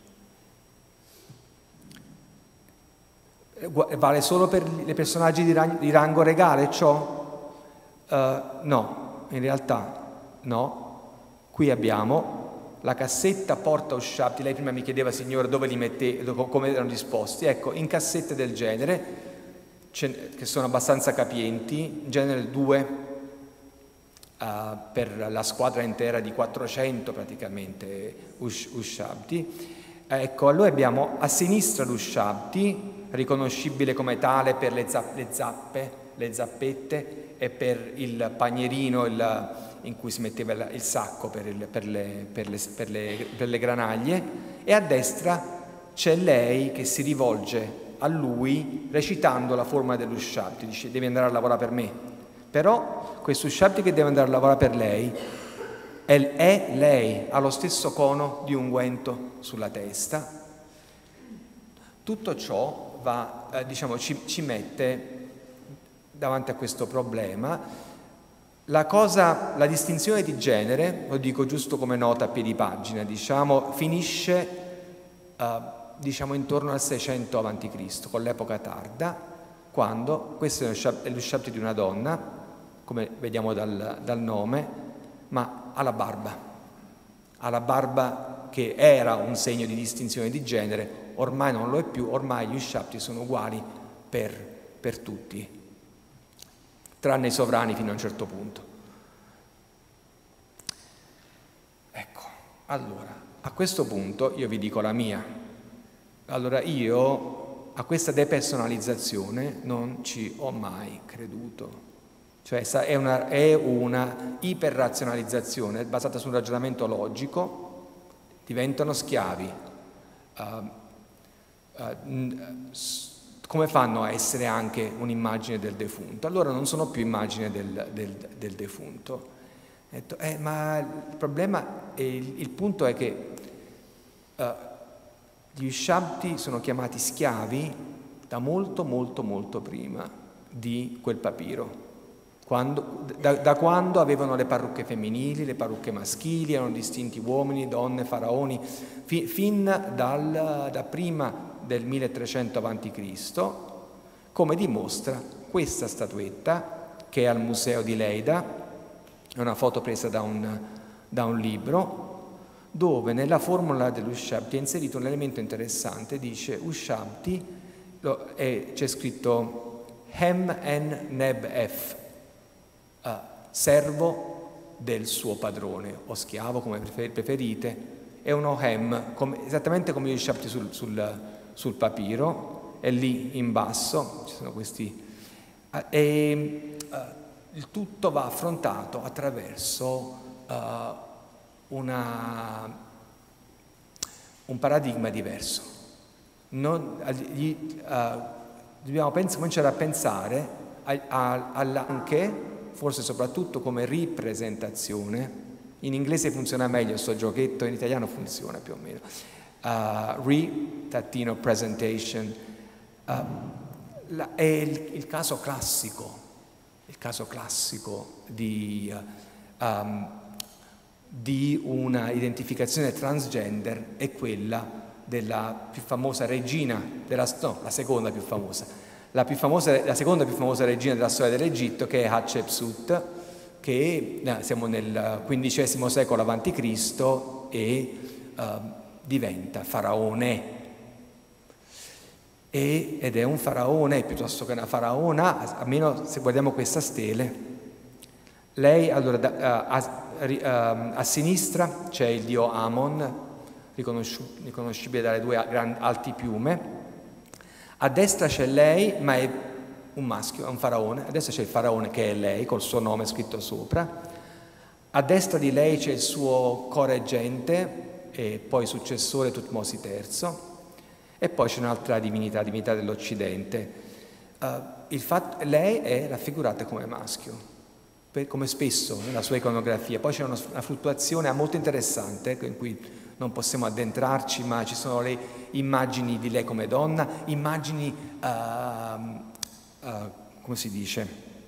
Vale solo per i personaggi di, rang- di rango regale ciò? Uh, no, in realtà no. Qui abbiamo la cassetta porta Ushabti. Lei prima mi chiedeva, signora, dove li mettete, come erano disposti. Ecco, in cassette del genere, che sono abbastanza capienti, in genere due uh, per la squadra intera di quattrocento praticamente ush- Ushabti. Ecco, allora abbiamo a sinistra l'Ushabti, riconoscibile come tale per le, zapp- le zappe, le zappette e per il panierino il, in cui si metteva il, il sacco per, il, per, le, per, le, per, le, per le granaglie, e a destra c'è lei che si rivolge a lui recitando la formula dell'Ushabti, dice devi andare a lavorare per me, però questo Ushabti che deve andare a lavorare per lei è, è lei, ha lo stesso cono di unguento sulla testa. Tutto ciò va, eh, diciamo, ci, ci mette davanti a questo problema. La cosa, la distinzione di genere, lo dico giusto come nota a piedi pagina, diciamo, finisce uh, diciamo intorno al seicento avanti Cristo, con l'epoca tarda, quando, questo è l'Ushabti di una donna, come vediamo dal, dal nome, ma ha la barba, ha la barba che era un segno di distinzione di genere, ormai non lo è più, ormai gli Ushabti sono uguali per, per tutti, tranne i sovrani fino a un certo punto. Ecco, allora, a questo punto io vi dico la mia. Allora, io a questa depersonalizzazione non ci ho mai creduto. Cioè è una, è una iperrazionalizzazione basata su un ragionamento logico, diventano schiavi. Uh, uh, come fanno a essere anche un'immagine del defunto? Allora non sono più immagine del, del, del defunto. Ho detto, eh, ma il problema, è, il, il punto è che uh, gli Ushabti sono chiamati schiavi da molto molto molto prima di quel papiro. Quando, da, da quando avevano le parrucche femminili, le parrucche maschili, erano distinti uomini, donne, faraoni, fi, fin dal, da prima del milletrecento avanti Cristo, come dimostra questa statuetta che è al museo di Leida, è una foto presa da un, da un libro, dove nella formula dell'Ushabti è inserito un elemento interessante, dice Ushabti, c'è scritto Hem en Neb F, Uh, servo del suo padrone o schiavo, come preferite, è un ohem, come, esattamente come gli Ushabti sul, sul, sul papiro, è lì in basso, ci sono questi, uh, e uh, il tutto va affrontato attraverso uh, una, un paradigma diverso. Non, gli, uh, dobbiamo pens- cominciare a pensare a, a, all'anche, forse soprattutto come ripresentazione. In inglese funziona meglio questo giochetto, in italiano funziona più o meno. Uh, re, tattino, presentation. Uh, la, è il, il caso classico, il caso classico di, uh, um, di una identificazione transgender è quella della più famosa regina, della, no, la seconda più famosa, La, più famosa, la seconda più famosa regina della storia dell'Egitto, che è Hatshepsut, che eh, siamo nel quindicesimo secolo avanti Cristo e uh, diventa faraone. E, ed è un faraone piuttosto che una faraona, almeno se guardiamo questa stele. Lei, allora, da, uh, a, uh, a sinistra c'è il dio Amon, riconoscibile dalle due grandi, alti piume. A destra c'è lei, ma è un maschio, è un faraone. A destra c'è il faraone che è lei, col suo nome scritto sopra. A destra di lei c'è il suo correggente e poi successore Tutmosi terzo. E poi c'è un'altra divinità, divinità dell'Occidente. Uh, il fatto, lei è raffigurata come maschio, per, come spesso nella sua iconografia. Poi c'è una, una fluttuazione molto interessante, in cui non possiamo addentrarci, ma ci sono le immagini di lei come donna, immagini, uh, uh, come si dice,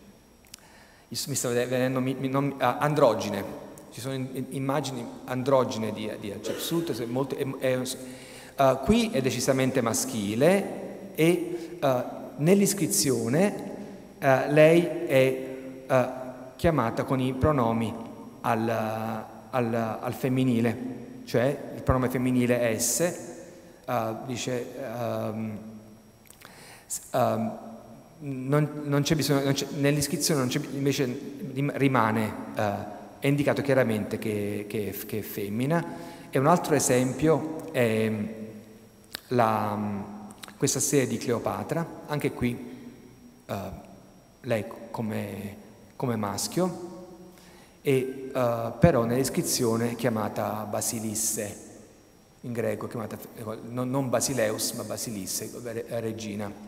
mi sta venendo mi, mi, non, uh, androgine, ci sono in, in, immagini androgine di, di Hatshepsut, molto, è, è, uh, qui è decisamente maschile e uh, nell'iscrizione uh, lei è uh, chiamata con i pronomi al, al, al femminile, cioè il pronome femminile S, uh, dice um, um, non, non c'è bisogno, non c'è, nell'iscrizione non c'è, invece rimane, uh, è indicato chiaramente che, che, che è femmina. E un altro esempio è la, questa serie di Cleopatra, anche qui uh, lei come, come maschio, e uh, però nell'iscrizione è chiamata Basilisse, in greco è chiamata non, non Basileus ma Basilisse, regina.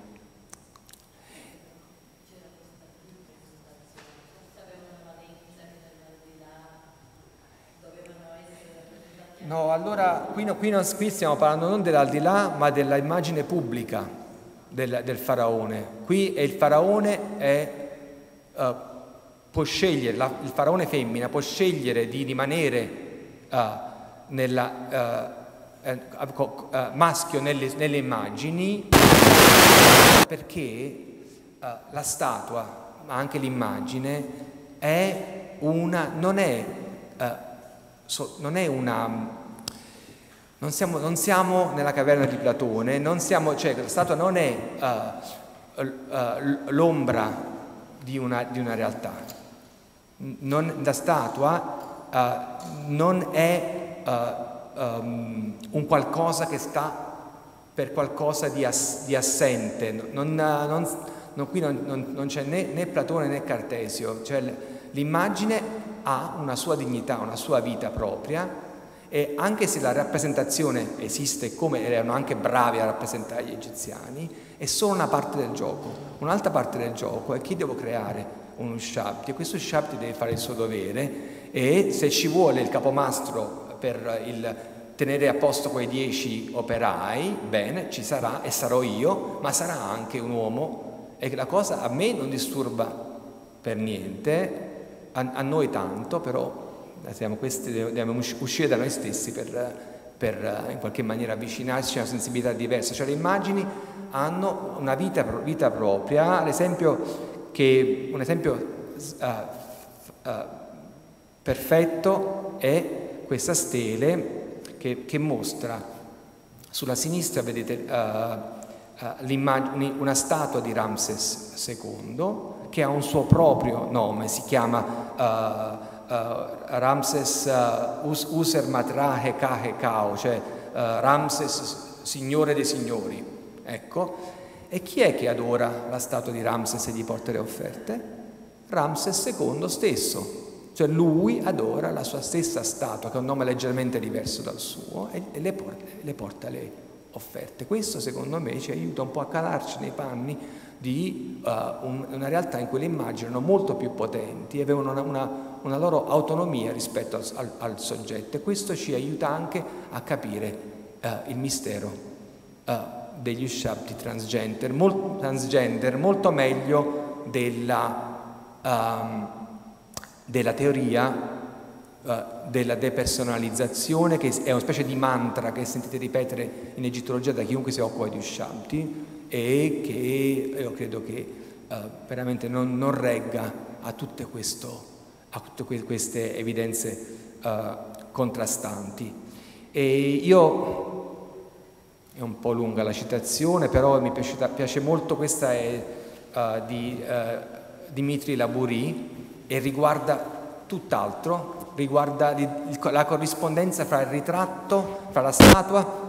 No, allora qui, no, qui, non, qui stiamo parlando non dell'aldilà ma dell'immagine pubblica del, del faraone. Qui è il faraone è, uh, può scegliere, la, il faraone femmina può scegliere di rimanere uh, nella, uh, uh, uh, maschio nelle, nelle immagini, perché uh, la statua, ma anche l'immagine, è una, non è, uh, so, non è una, non siamo, non siamo nella caverna di Platone, non siamo, cioè la statua non è uh, uh, l'ombra di una, di una realtà. Non, la statua uh, non è uh, um, un qualcosa che sta per qualcosa di, ass, di assente. Non, non, non, qui non, non, non c'è né, né Platone né Cartesio, cioè l'immagine ha una sua dignità, una sua vita propria, e anche se la rappresentazione esiste, come erano anche bravi a rappresentare gli egiziani, è solo una parte del gioco. Un'altra parte del gioco è chi devo creare uno Ushabti, e questo Ushabti deve fare il suo dovere, e se ci vuole il capomastro per il tenere a posto quei dieci operai, bene, ci sarà e sarò io, ma sarà anche un uomo, e la cosa a me non disturba per niente, a, a noi tanto, però siamo questi, dobbiamo uscire da noi stessi per, per in qualche maniera avvicinarci a una sensibilità diversa, cioè le immagini hanno una vita, vita propria. L'esempio che, un esempio uh, uh, perfetto è questa stele che, che mostra sulla sinistra, vedete, uh, uh, una statua di Ramses secondo che ha un suo proprio nome, si chiama uh, Uh, Ramses uh, Us, User Matra Heka Hekao, cioè uh, Ramses, signore dei signori. Ecco, e chi è che adora la statua di Ramses e gli porta le offerte? Ramses secondo stesso, cioè lui adora la sua stessa statua, che ha un nome leggermente diverso dal suo, e, e le, porta, le porta le offerte. Questo secondo me ci aiuta un po' a calarci nei panni di uh, un, una realtà in cui le immagini erano molto più potenti e avevano una, una, una loro autonomia rispetto al, al, al soggetto, e questo ci aiuta anche a capire uh, il mistero uh, degli Ushabti transgender, molt, transgender molto meglio della, um, della teoria uh, della depersonalizzazione, che è una specie di mantra che sentite ripetere in egittologia da chiunque si occupa di Ushabti, e che io credo che uh, veramente non, non regga a tutte, questo, a tutte queste evidenze uh, contrastanti. E io, è un po' lunga la citazione, però mi piace, piace molto, questa è uh, di uh, Dimitri Labourie e riguarda tutt'altro, riguarda il, la corrispondenza fra il ritratto, fra la statua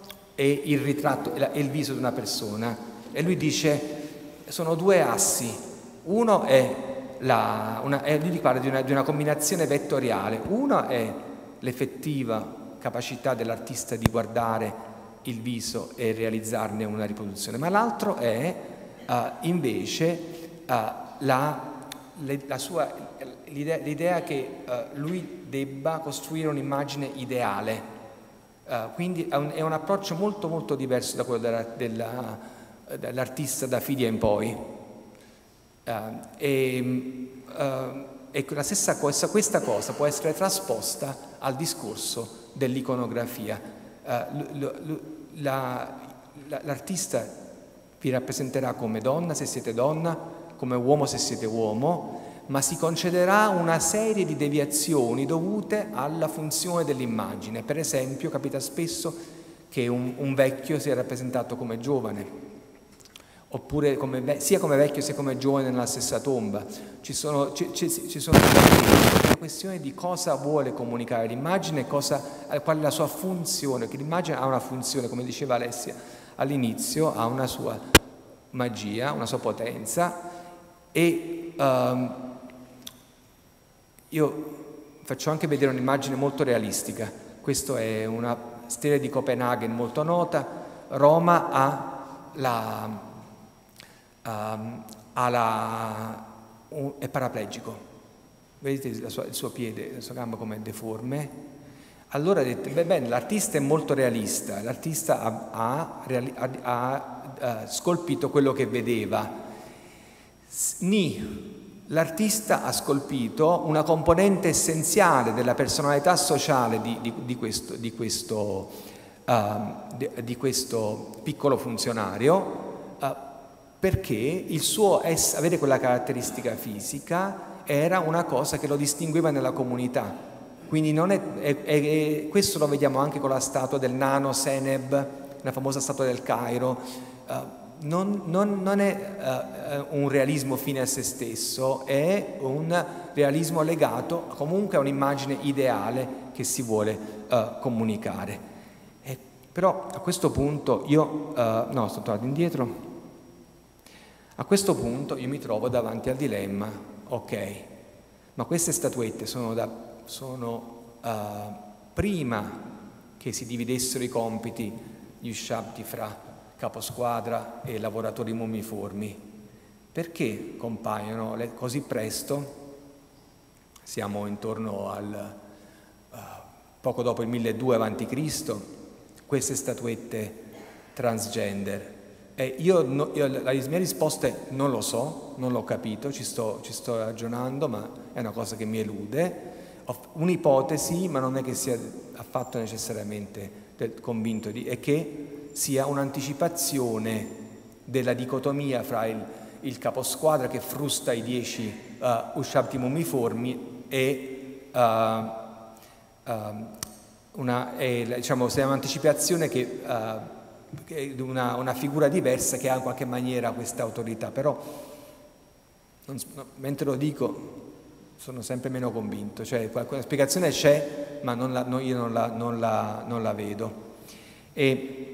e il ritratto e il viso di una persona. E lui dice sono due assi, uno è, la, una, è lui parla di una, di una combinazione vettoriale, uno è l'effettiva capacità dell'artista di guardare il viso e realizzarne una riproduzione, ma l'altro è uh, invece uh, la, le, la sua, l'idea, l'idea che uh, lui debba costruire un'immagine ideale. Uh, quindi è un, è un approccio molto molto diverso da quello della, della, dell'artista da Fidia in poi. Uh, e, uh, uh, e la stessa cosa, questa cosa può essere trasposta al discorso dell'iconografia. Uh, l'artista vi rappresenterà come donna se siete donna, come uomo se siete uomo, ma si concederà una serie di deviazioni dovute alla funzione dell'immagine. Per esempio, capita spesso che un, un vecchio sia rappresentato come giovane, oppure come, sia come vecchio sia come giovane nella stessa tomba. Ci sono, ci, ci, ci sono una questione di cosa vuole comunicare l'immagine, cosa, qual è la sua funzione, che l'immagine ha una funzione, come diceva Alessia all'inizio, ha una sua magia, una sua potenza, e um, io faccio anche vedere un'immagine molto realistica. Questa è una stele di Copenaghen molto nota. Roma ha la, um, ha la un, è paraplegico, vedete la sua, il suo piede, la sua gamba come è deforme. Allora dite, beh, bene, l'artista è molto realista, l'artista ha, ha, ha, ha, ha scolpito quello che vedeva. Ni L'artista ha scolpito una componente essenziale della personalità sociale di, di, di, questo, di, questo, uh, di, di questo piccolo funzionario, uh, perché il suo es, avere quella caratteristica fisica era una cosa che lo distingueva nella comunità. Quindi non è, è, è, questo lo vediamo anche con la statua del nano Seneb, la famosa statua del Cairo. Uh, Non, non, non è uh, un realismo fine a se stesso, è un realismo legato comunque a un'immagine ideale che si vuole uh, comunicare. E, però a questo punto io, uh, no, sono tornato indietro, a questo punto io mi trovo davanti al dilemma, ok, ma queste statuette sono, da, sono uh, prima che si dividessero i compiti, gli ushabti fra caposquadra e lavoratori mummiformi, perché compaiono così presto? Siamo intorno al uh, poco dopo il milleduecento avanti Cristo, queste statuette transgender. E io, no, io la mia risposta è non lo so, non l'ho capito, ci sto, ci sto ragionando, ma è una cosa che mi elude. Ho un'ipotesi, ma non è che sia affatto necessariamente convinto di, è che sia un'anticipazione della dicotomia fra il, il caposquadra che frusta i dieci uh, ushabti mummiformi e, uh, uh, una, è, diciamo, sia un'anticipazione che, uh, che una, una figura diversa che ha in qualche maniera questa autorità. Però non, no, mentre lo dico sono sempre meno convinto, cioè qualche spiegazione c'è, ma non la, no, io non la, non la, non la vedo. E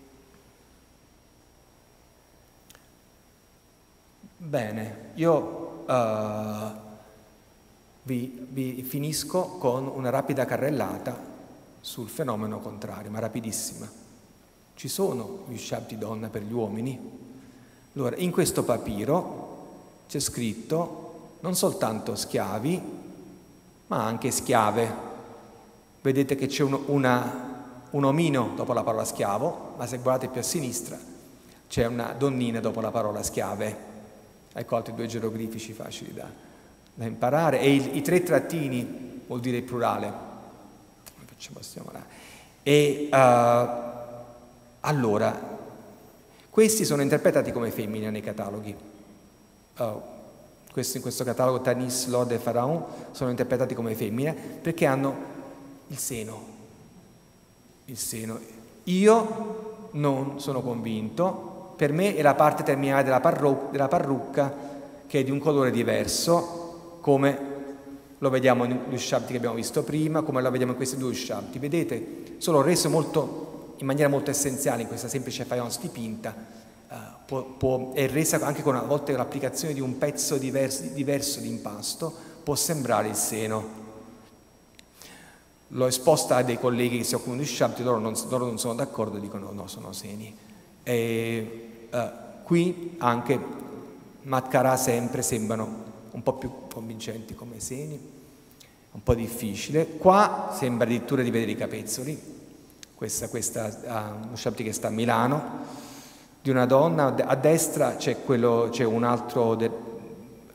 bene, io uh, vi, vi finisco con una rapida carrellata sul fenomeno contrario, ma rapidissima. Ci sono gli ushabti donna per gli uomini? Allora, in questo papiro c'è scritto non soltanto schiavi, ma anche schiave. Vedete che c'è un, una, un omino dopo la parola schiavo, ma se guardate più a sinistra c'è una donnina dopo la parola schiave. Ecco altri due geroglifici facili da, da imparare. E il, i tre trattini vuol dire il plurale. Passiamo là. E uh, allora, questi sono interpretati come femmine nei cataloghi. Uh, questo, in questo catalogo Tanis, Lode e Pharaon sono interpretati come femmine perché hanno il seno. Il seno. Io non sono convinto. Per me è la parte terminale della, parru- della parrucca che è di un colore diverso, come lo vediamo negli ushabti che abbiamo visto prima, come lo vediamo in questi due ushabti. Vedete, sono reso molto, in maniera molto essenziale in questa semplice faience dipinta, uh, può, può, è resa anche con a volte l'applicazione di un pezzo diverso, diverso di impasto, può sembrare il seno. L'ho esposta a dei colleghi che si occupano di ushabti, loro non, loro non sono d'accordo, dicono no, sono seni. E, uh, qui anche Matkara sempre sembrano un po' più convincenti come seni, un po' difficile. Qua sembra addirittura di vedere i capezzoli, questa, questa uh, ushabti che sta a Milano, di una donna. A destra c'è, quello, c'è un altro de,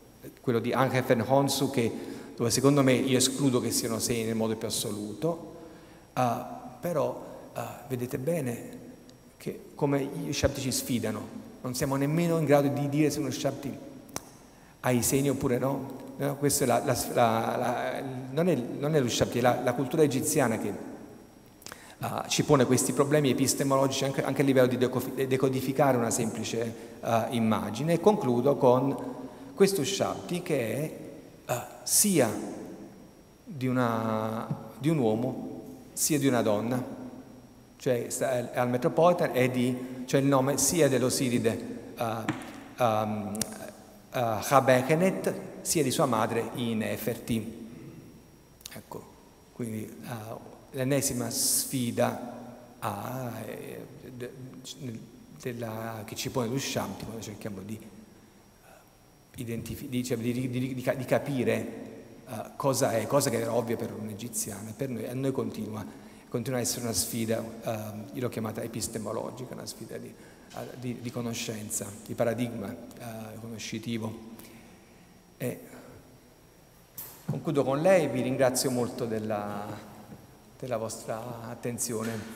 quello di Anghefen Honsu, che, dove secondo me io escludo che siano sei nel modo più assoluto, uh, però uh, vedete bene che come gli Shabti ci sfidano, non siamo nemmeno in grado di dire se uno Shabti ha i segni oppure no. No, questa è la, la, la, la, non, è, non è lo Shabti, è la, la cultura egiziana che uh, ci pone questi problemi epistemologici anche, anche a livello di decodificare una semplice uh, immagine. E concludo con questo Shabti che è uh, sia di, una, di un uomo sia di una donna, cioè al Metropolitan è di, cioè il nome sia dell'Osiride uh, um, uh, Habechenet sia di sua madre in Neferti. Ecco, quindi uh, l'ennesima sfida a, eh, de, della, che ci pone lo Shabti quando cerchiamo di, uh, identifi- di, cioè, di, di, di, di capire uh, cosa è, cosa che era ovvia per un'egiziana, per noi, a noi continua, continua a essere una sfida, uh, io l'ho chiamata epistemologica, una sfida di, uh, di, di conoscenza, di paradigma uh, conoscitivo. E concludo con lei, vi ringrazio molto della, della vostra attenzione.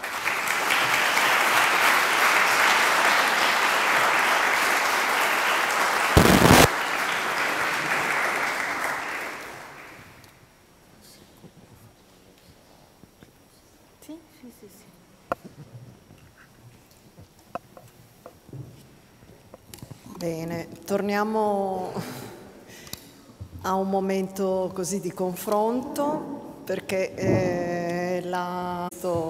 Sì, sì, sì, sì. Bene, torniamo a un momento così di confronto, perché eh, la,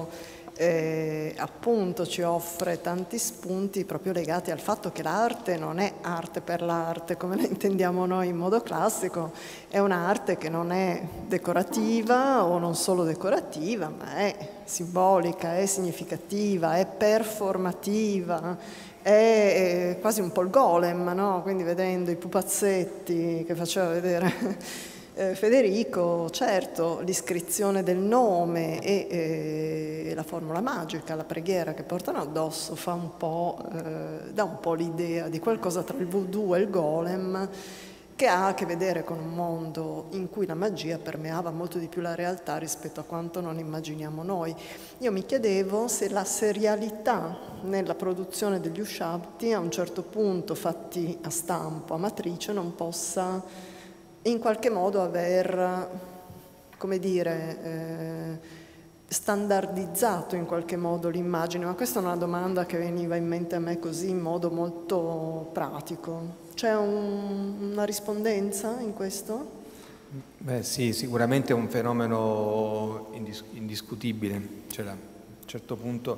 eh, appunto ci offre tanti spunti proprio legati al fatto che l'arte non è arte per l'arte come la intendiamo noi in modo classico, è un'arte che non è decorativa o non solo decorativa, ma è simbolica, è significativa, è performativa, è quasi un po' il golem, no? Quindi vedendo i pupazzetti che faceva vedere eh, Federico, certo l'iscrizione del nome e eh, la formula magica, la preghiera che portano addosso fa un po', eh, dà un po' l'idea di qualcosa tra il voodoo e il golem, che ha a che vedere con un mondo in cui la magia permeava molto di più la realtà rispetto a quanto non immaginiamo noi. Io mi chiedevo se la serialità nella produzione degli Ushabti, a un certo punto fatti a stampo, a matrice, non possa in qualche modo aver, come dire, eh, standardizzato in qualche modo l'immagine, ma questa è una domanda che veniva in mente a me così in modo molto pratico. C'è un, una rispondenza in questo? Beh sì, sicuramente è un fenomeno indis- indiscutibile, cioè, a un certo punto,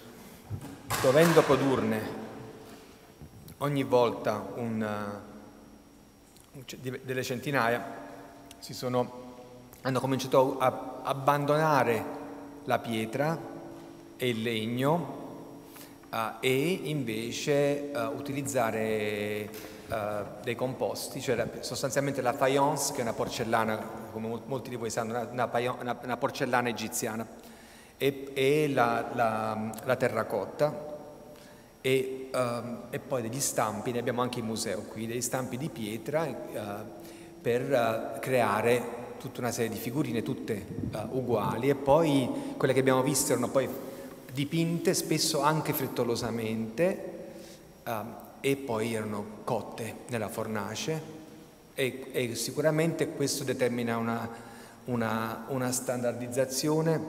dovendo produrne ogni volta un, un, delle centinaia, si sono, hanno cominciato a abbandonare la pietra e il legno uh, e invece uh, utilizzare Uh, dei composti, cioè la, sostanzialmente la faïence, che è una porcellana, come mol- molti di voi sanno, una, una, una, una porcellana egiziana, e, e la, la, la terracotta, e, um, e poi degli stampi, ne abbiamo anche in museo qui, degli stampi di pietra uh, per uh, creare tutta una serie di figurine, tutte uh, uguali, e poi quelle che abbiamo visto erano poi dipinte, spesso anche frettolosamente, uh, e poi erano cotte nella fornace, e, e sicuramente questo determina una, una, una standardizzazione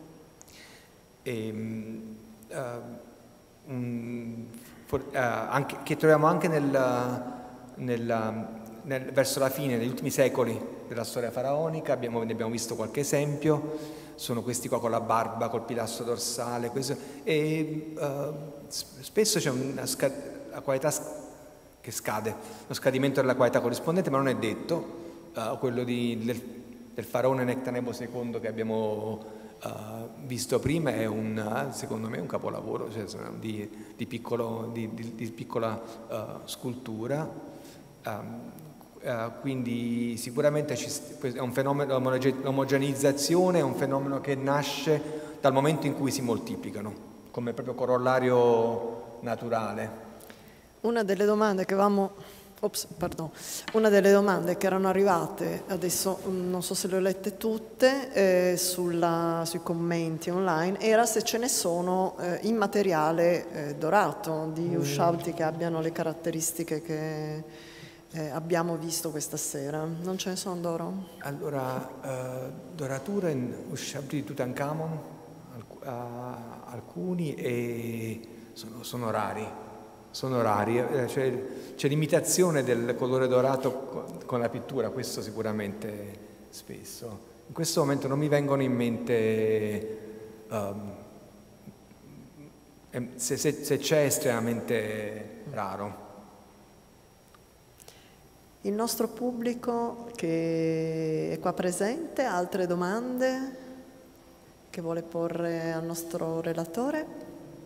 e, uh, um, for, uh, anche, che troviamo anche nel, nel, nel, verso la fine degli ultimi secoli della storia faraonica. Abbiamo, ne abbiamo visto qualche esempio, sono questi qua con la barba, col pilastro dorsale, questo, e uh, spesso c'è una scadenza, la qualità che scade, lo scadimento della qualità corrispondente, ma non è detto. Uh, quello di, del, del faraone Nectanebo secondo che abbiamo uh, visto prima è un, secondo me, un capolavoro, cioè, di, di, piccolo, di, di, di piccola uh, scultura. Um, uh, quindi sicuramente ci, è un fenomeno, l'omogeneizzazione è un fenomeno che nasce dal momento in cui si moltiplicano, come proprio corollario naturale. Una delle domande che avevamo Ops, pardon. Una delle domande che erano arrivate, adesso non so se le ho lette tutte, eh, sulla, sui commenti online, era se ce ne sono eh, in materiale eh, dorato di Ushabti che abbiano le caratteristiche che eh, abbiamo visto questa sera. Non ce ne sono, Doro? Allora, eh, dorature in Ushabti di Tutankhamon, alc- uh, alcuni, e sono, sono rari. Sono rari, c'è, c'è l'imitazione del colore dorato con la pittura, questo sicuramente spesso. In questo momento non mi vengono in mente, um, se, se, se c'è, è estremamente raro. Il nostro pubblico che è qua presente, altre domande che vuole porre al nostro relatore?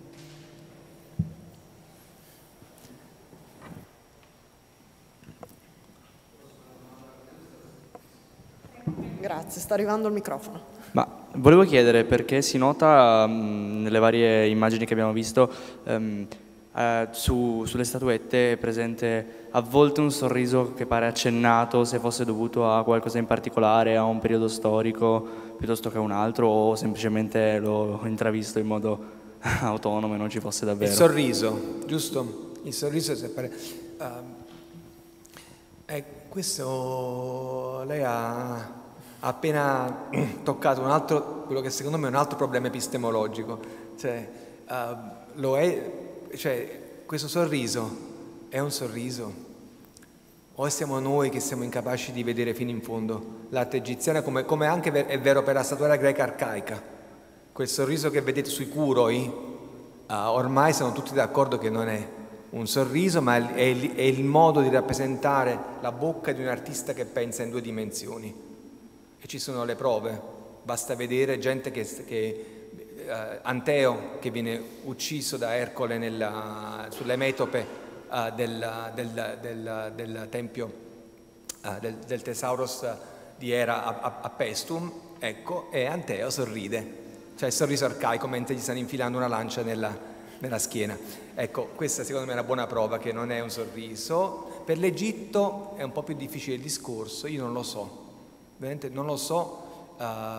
Grazie, sta arrivando il microfono. Ma volevo chiedere perché si nota mh, nelle varie immagini che abbiamo visto um, uh, su, sulle statuette è presente a volte un sorriso che pare accennato, se fosse dovuto a qualcosa in particolare, a un periodo storico piuttosto che a un altro, o semplicemente l'ho intravisto in modo autonomo e non ci fosse davvero. Il sorriso, giusto? Il sorriso se pare... Uh, eh, questo lei ha... ha appena toccato un altro, quello che secondo me è un altro problema epistemologico, cioè, uh, lo è, cioè questo sorriso è un sorriso o siamo noi che siamo incapaci di vedere fino in fondo l'arte egiziana, come, come anche è vero per la statuaria greca arcaica, quel sorriso che vedete sui curoi, uh, ormai siamo tutti d'accordo che non è un sorriso, ma è, è, è il modo di rappresentare la bocca di un artista che pensa in due dimensioni. E ci sono le prove, basta vedere gente che, che uh, Anteo che viene ucciso da Ercole nella, sulle metope uh, del, del, del, del tempio uh, del, del Thesauros di Era a, a, a Pestum, ecco, e Anteo sorride, cioè il sorriso arcaico mentre gli stanno infilando una lancia nella, nella schiena. Ecco, questa secondo me è una buona prova che non è un sorriso. Per l'Egitto è un po' più difficile il discorso, io non lo so. Veramente non lo so, uh,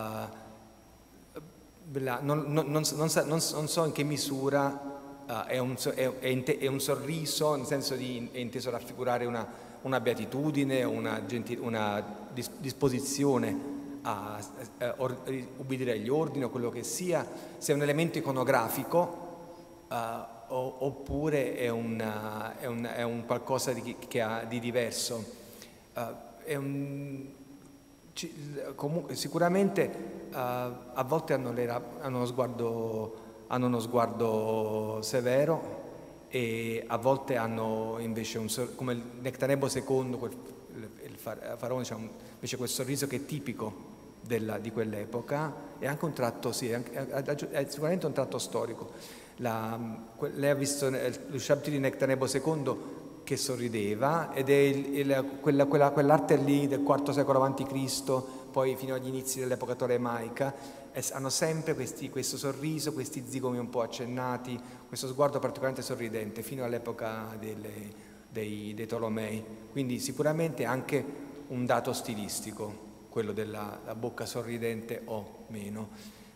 non, non, non, non, non so in che misura uh, è, un, è, è un sorriso, nel senso di è inteso raffigurare una, una beatitudine, una, genti, una dis, disposizione a, a, a ubbidire agli ordini o quello che sia, se è un elemento iconografico uh, o, oppure è, una, è, un, è un qualcosa di, che ha di diverso. Uh, è un, Comunque, sicuramente uh, a volte hanno, le, hanno, uno sguardo, hanno uno sguardo severo e a volte hanno invece un sorriso, come il Nectanebo secondo, quel, il, il faraone, diciamo, invece quel sorriso che è tipico della, di quell'epoca, è anche un tratto, sì, è, anche, è sicuramente un tratto storico. La, lei ha visto lo Shabti di Nectanebo secondo che sorrideva, ed è il, il, quella, quella, quell'arte lì del quarto secolo avanti Cristo, poi fino agli inizi dell'epoca tolemaica, eh, hanno sempre questi, questo sorriso, questi zigomi un po' accennati, questo sguardo particolarmente sorridente, fino all'epoca delle, dei, dei Tolomei. Quindi sicuramente anche un dato stilistico, quello della la bocca sorridente o meno.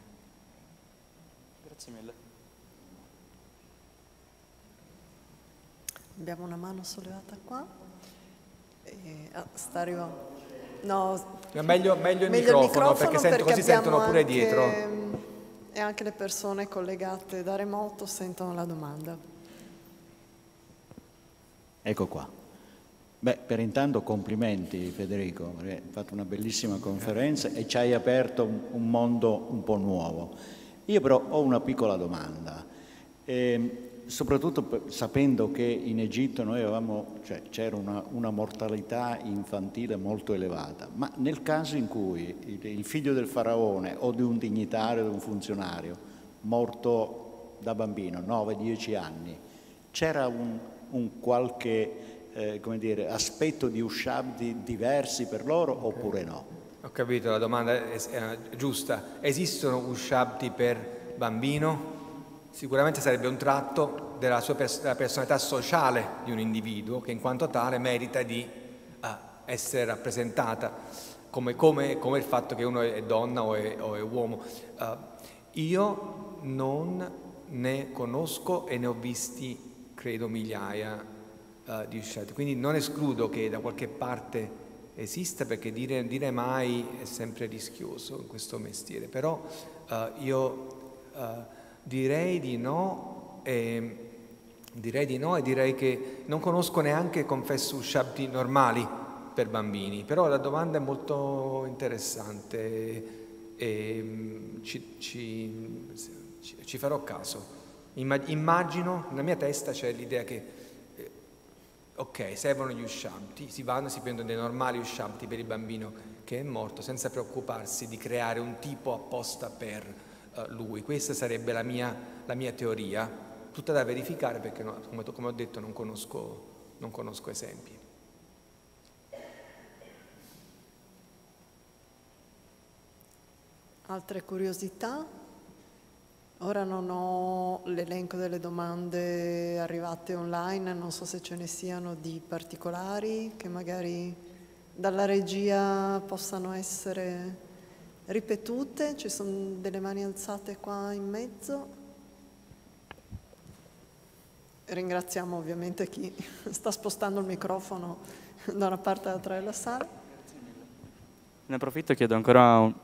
Grazie mille. Abbiamo una mano sollevata qua. E, ah, sta arrivando. No, meglio, meglio il meglio microfono, il microfono perché, sento, perché così sentono pure anche, dietro. E anche le persone collegate da remoto sentono la domanda. Ecco qua. Beh, per intanto complimenti Federico, perché hai fatto una bellissima conferenza e ci hai aperto un mondo un po' nuovo. Io però ho una piccola domanda. Eh, soprattutto per, sapendo che in Egitto noi avevamo, cioè, c'era una, una mortalità infantile molto elevata, ma nel caso in cui il, il figlio del faraone o di un dignitario, di un funzionario morto da bambino, nove dieci anni, c'era un, un qualche eh, come dire, aspetto di Ushabti diversi per loro, okay, oppure no? Ho capito, la domanda è, è giusta. Esistono Ushabti per bambino? Sicuramente sarebbe un tratto della sua pers- della personalità sociale di un individuo che in quanto tale merita di uh, essere rappresentata, come, come, come il fatto che uno è donna o è, o è uomo. Uh, io non ne conosco e ne ho visti, credo, migliaia uh, di usciati, quindi non escludo che da qualche parte esista, perché dire, dire mai è sempre rischioso in questo mestiere, però uh, io uh, direi di no e direi di no e direi che non conosco neanche, confesso, ushabti normali per bambini, però la domanda è molto interessante e, e ci, ci, ci, ci farò caso. Immagino, nella mia testa c'è l'idea che ok, servono gli ushabti, si vanno, si prendono dei normali ushabti per il bambino che è morto, senza preoccuparsi di creare un tipo apposta per uh, lui. Questa sarebbe la mia, la mia teoria, tutta da verificare perché, no, come, come ho detto, non conosco, non conosco esempi. Altre curiosità? Ora non ho l'elenco delle domande arrivate online, non so se ce ne siano di particolari che magari dalla regia possano essere ripetute. Ci sono delle mani alzate qua in mezzo. Ringraziamo ovviamente chi sta spostando il microfono da una parte all'altra della sala. Ne approfitto e chiedo ancora un...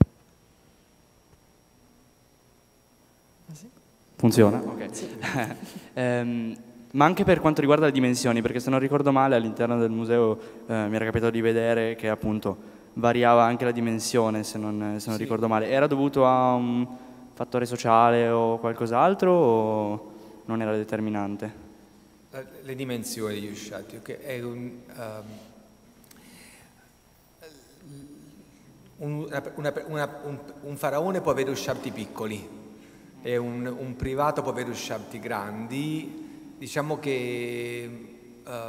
Funziona? Ok. Sì. ehm, ma anche per quanto riguarda le dimensioni, perché se non ricordo male all'interno del museo eh, mi era capitato di vedere che appunto variava anche la dimensione, se non, se non sì. ricordo male. Era dovuto a un fattore sociale o qualcos'altro o non era determinante? Le dimensioni degli usciati, okay. È un, um, un, una, una, un, un faraone può avere usciati piccoli, e un, un privato può avere usciati grandi. Diciamo che uh,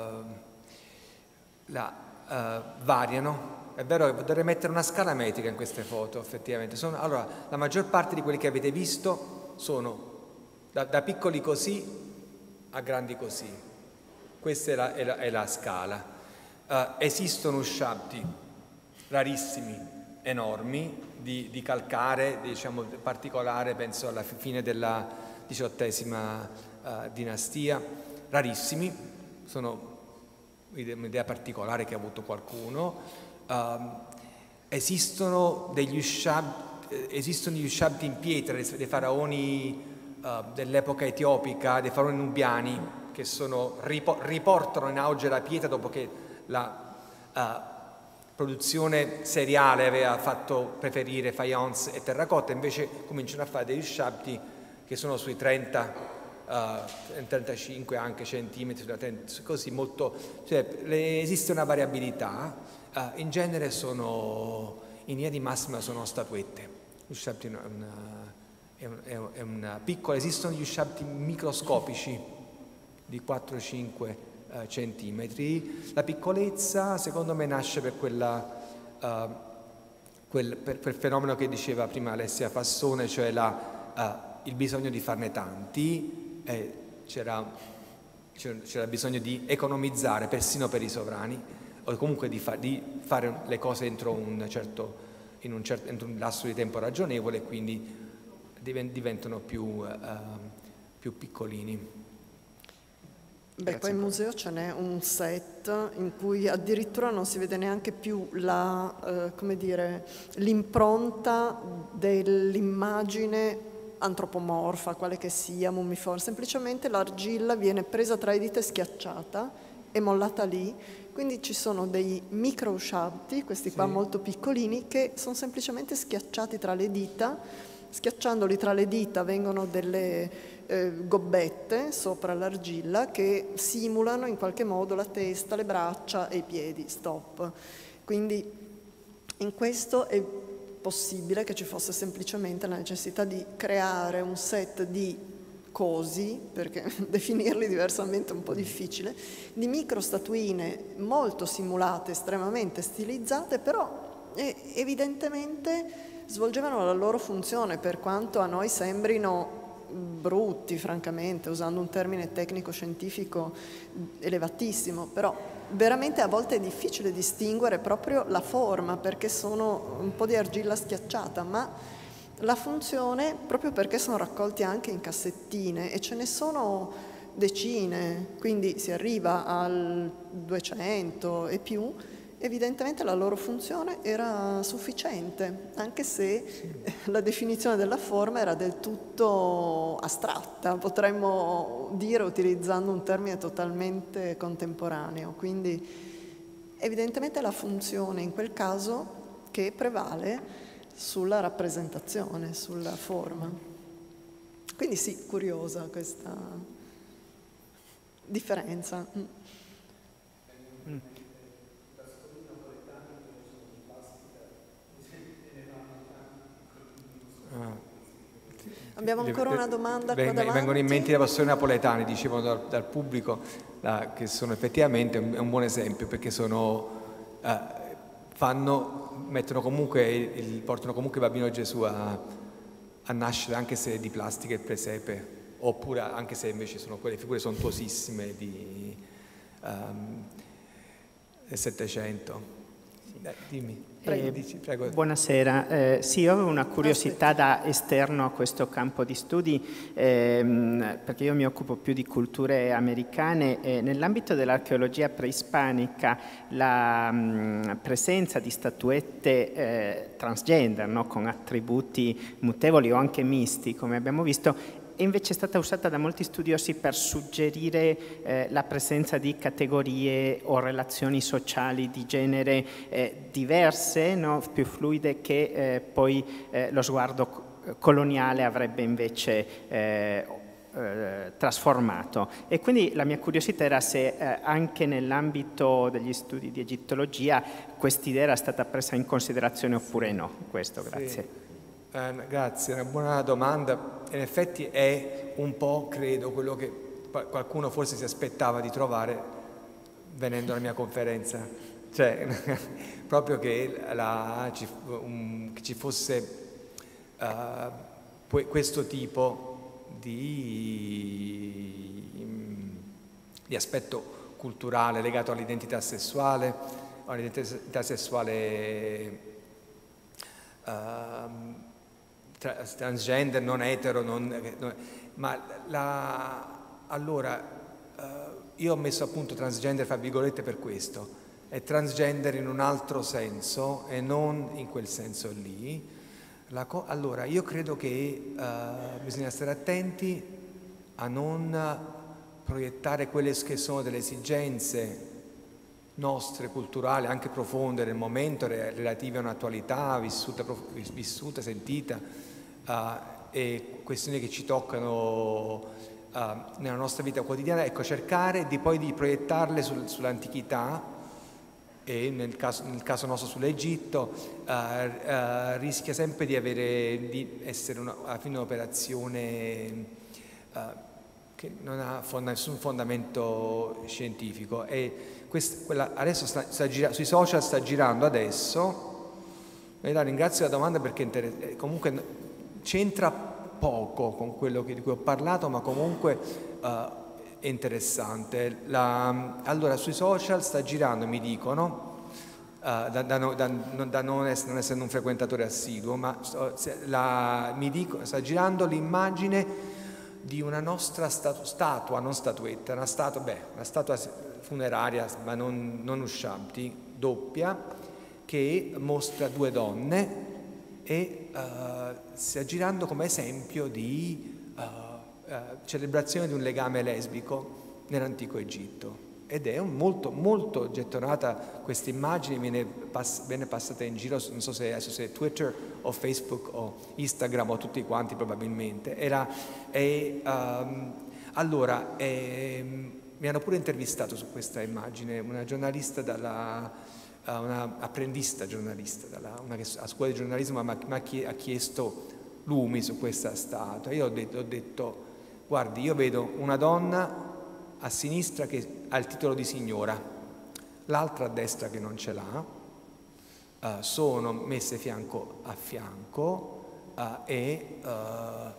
la, uh, variano. È vero che potrei mettere una scala metrica in queste foto, effettivamente. Sono, allora, la maggior parte di quelli che avete visto sono da, da piccoli così a grandi così. Questa è la, è la, è la scala. Uh, esistono usciati rarissimi, enormi, di, di calcare, diciamo particolare, penso alla fine della diciottesima uh, dinastia, rarissimi, sono un'idea particolare che ha avuto qualcuno. Uh, esistono degli ushabti, esistono gli ushabti in pietra dei faraoni uh, dell'epoca etiopica, dei faraoni nubiani, che sono, riportano in auge la pietra dopo che la uh, produzione seriale aveva fatto preferire faience e terracotta, invece cominciano a fare degli ushabti che sono sui trenta, uh, trentacinque anche centimetri, così molto, cioè, le, esiste una variabilità, uh, in genere sono, in linea di massima sono statuette, l'ushabti è una, è un, è un, è una piccola, esistono gli ushabti microscopici di quattro cinque Uh, centimetri. La piccolezza secondo me nasce per, quella, uh, quel, per quel fenomeno che diceva prima Alessia Fassone, cioè la, uh, il bisogno di farne tanti, eh, c'era, c'era bisogno di economizzare persino per i sovrani, o comunque di, fa, di fare le cose entro un certo, in un certo entro un lasso di tempo ragionevole, e quindi diventano più, uh, più piccolini. Beh, poi in museo ce n'è un set in cui addirittura non si vede neanche più la, eh, come dire, l'impronta dell'immagine antropomorfa, quale che sia, mummiforme, semplicemente l'argilla viene presa tra le dita e schiacciata e mollata lì, quindi ci sono dei micro ushabti, questi qua sì. molto piccolini, che sono semplicemente schiacciati tra le dita. Schiacciandoli tra le dita vengono delle eh, gobbette sopra l'argilla che simulano in qualche modo la testa, le braccia e i piedi, stop. Quindi in questo è possibile che ci fosse semplicemente la necessità di creare un set di cosi, perché definirli diversamente è un po' difficile, di micro statuine molto simulate, estremamente stilizzate, però eh, evidentemente svolgevano la loro funzione, per quanto a noi sembrino brutti, francamente, usando un termine tecnico-scientifico elevatissimo, però veramente a volte è difficile distinguere proprio la forma, perché sono un po' di argilla schiacciata, ma la funzione, proprio perché sono raccolti anche in cassettine e ce ne sono decine, quindi si arriva al duecento e più, evidentemente la loro funzione era sufficiente, anche se la definizione della forma era del tutto astratta, potremmo dire utilizzando un termine totalmente contemporaneo. Quindi evidentemente è la funzione in quel caso che prevale sulla rappresentazione, sulla forma. Quindi sì, curiosa questa differenza. Mm. Abbiamo ancora una domanda qua davanti. Vengono in mente i pastori napoletani, dicevano dal, dal pubblico, la, che sono effettivamente un, un buon esempio, perché sono, eh, fanno, mettono comunque, il, portano comunque il bambino Gesù a, a nascere, anche se di plastica e presepe, oppure anche se invece sono quelle figure sontuosissime di, um, del Settecento. Dai, dimmi. Prego, Eh, dici, prego. Buonasera, eh, sì, io avevo una curiosità da esterno a questo campo di studi, ehm, perché io mi occupo più di culture americane e nell'ambito dell'archeologia preispanica la mh, presenza di statuette eh, transgender, no, con attributi mutevoli o anche misti, come abbiamo visto, è invece stata usata da molti studiosi per suggerire eh, la presenza di categorie o relazioni sociali di genere eh, diverse, no? Più fluide, che eh, poi eh, lo sguardo coloniale avrebbe invece eh, eh, trasformato. E quindi la mia curiosità era se eh, anche nell'ambito degli studi di egittologia quest'idea era stata presa in considerazione oppure no. Questo, grazie. Sì. Eh, grazie, è una buona domanda. In effetti è un po', credo, quello che qualcuno forse si aspettava di trovare venendo alla mia conferenza, cioè proprio che, la, ci, um, che ci fosse uh, questo tipo di, di aspetto culturale legato all'identità sessuale, all'identità sessuale uh, transgender, non etero, non, non, ma la, allora uh, io ho messo appunto transgender fra virgolette per questo, è transgender in un altro senso e non in quel senso lì. La co- allora io credo che uh, bisogna stare attenti a non proiettare quelle che sono delle esigenze nostre, culturali, anche profonde nel momento, relative a un'attualità vissuta, vissuta sentita, uh, e questioni che ci toccano uh, nella nostra vita quotidiana, ecco, cercare di poi di proiettarle sul, sull'antichità e nel caso, nel caso nostro sull'Egitto, uh, uh, rischia sempre di, avere, di essere una, alla fine un'operazione uh, che non ha fonda, nessun fondamento scientifico. E questa, quella, adesso sta, sta gira, sui social sta girando adesso, e la ringrazio della domanda perché inter- comunque c'entra poco con quello che, di cui ho parlato, ma comunque uh, è interessante. La, allora sui social sta girando, mi dicono, uh, da, da, da, da non, essere, non essendo un frequentatore assiduo, ma la, mi dico, sta girando l'immagine di una nostra statu- statua, non statuetta, una statua, beh, una statua funeraria, ma non, non Ushabti, doppia, che mostra due donne e uh, sta girando come esempio di uh, uh, celebrazione di un legame lesbico nell'antico Egitto. Ed è un molto, molto gettonata questa immagine, viene, pass- viene passata in giro, non so se, adesso se è Twitter o Facebook o Instagram o tutti quanti probabilmente. Era, e, um, allora, e, mi hanno pure intervistato su questa immagine una giornalista dalla... una apprendista giornalista, dalla, una che a scuola di giornalismo mi ha chiesto lumi su questa statua. Io ho detto, ho detto, guardi, io vedo una donna a sinistra che ha il titolo di signora, l'altra a destra che non ce l'ha, uh, sono messe fianco a fianco uh, e, uh,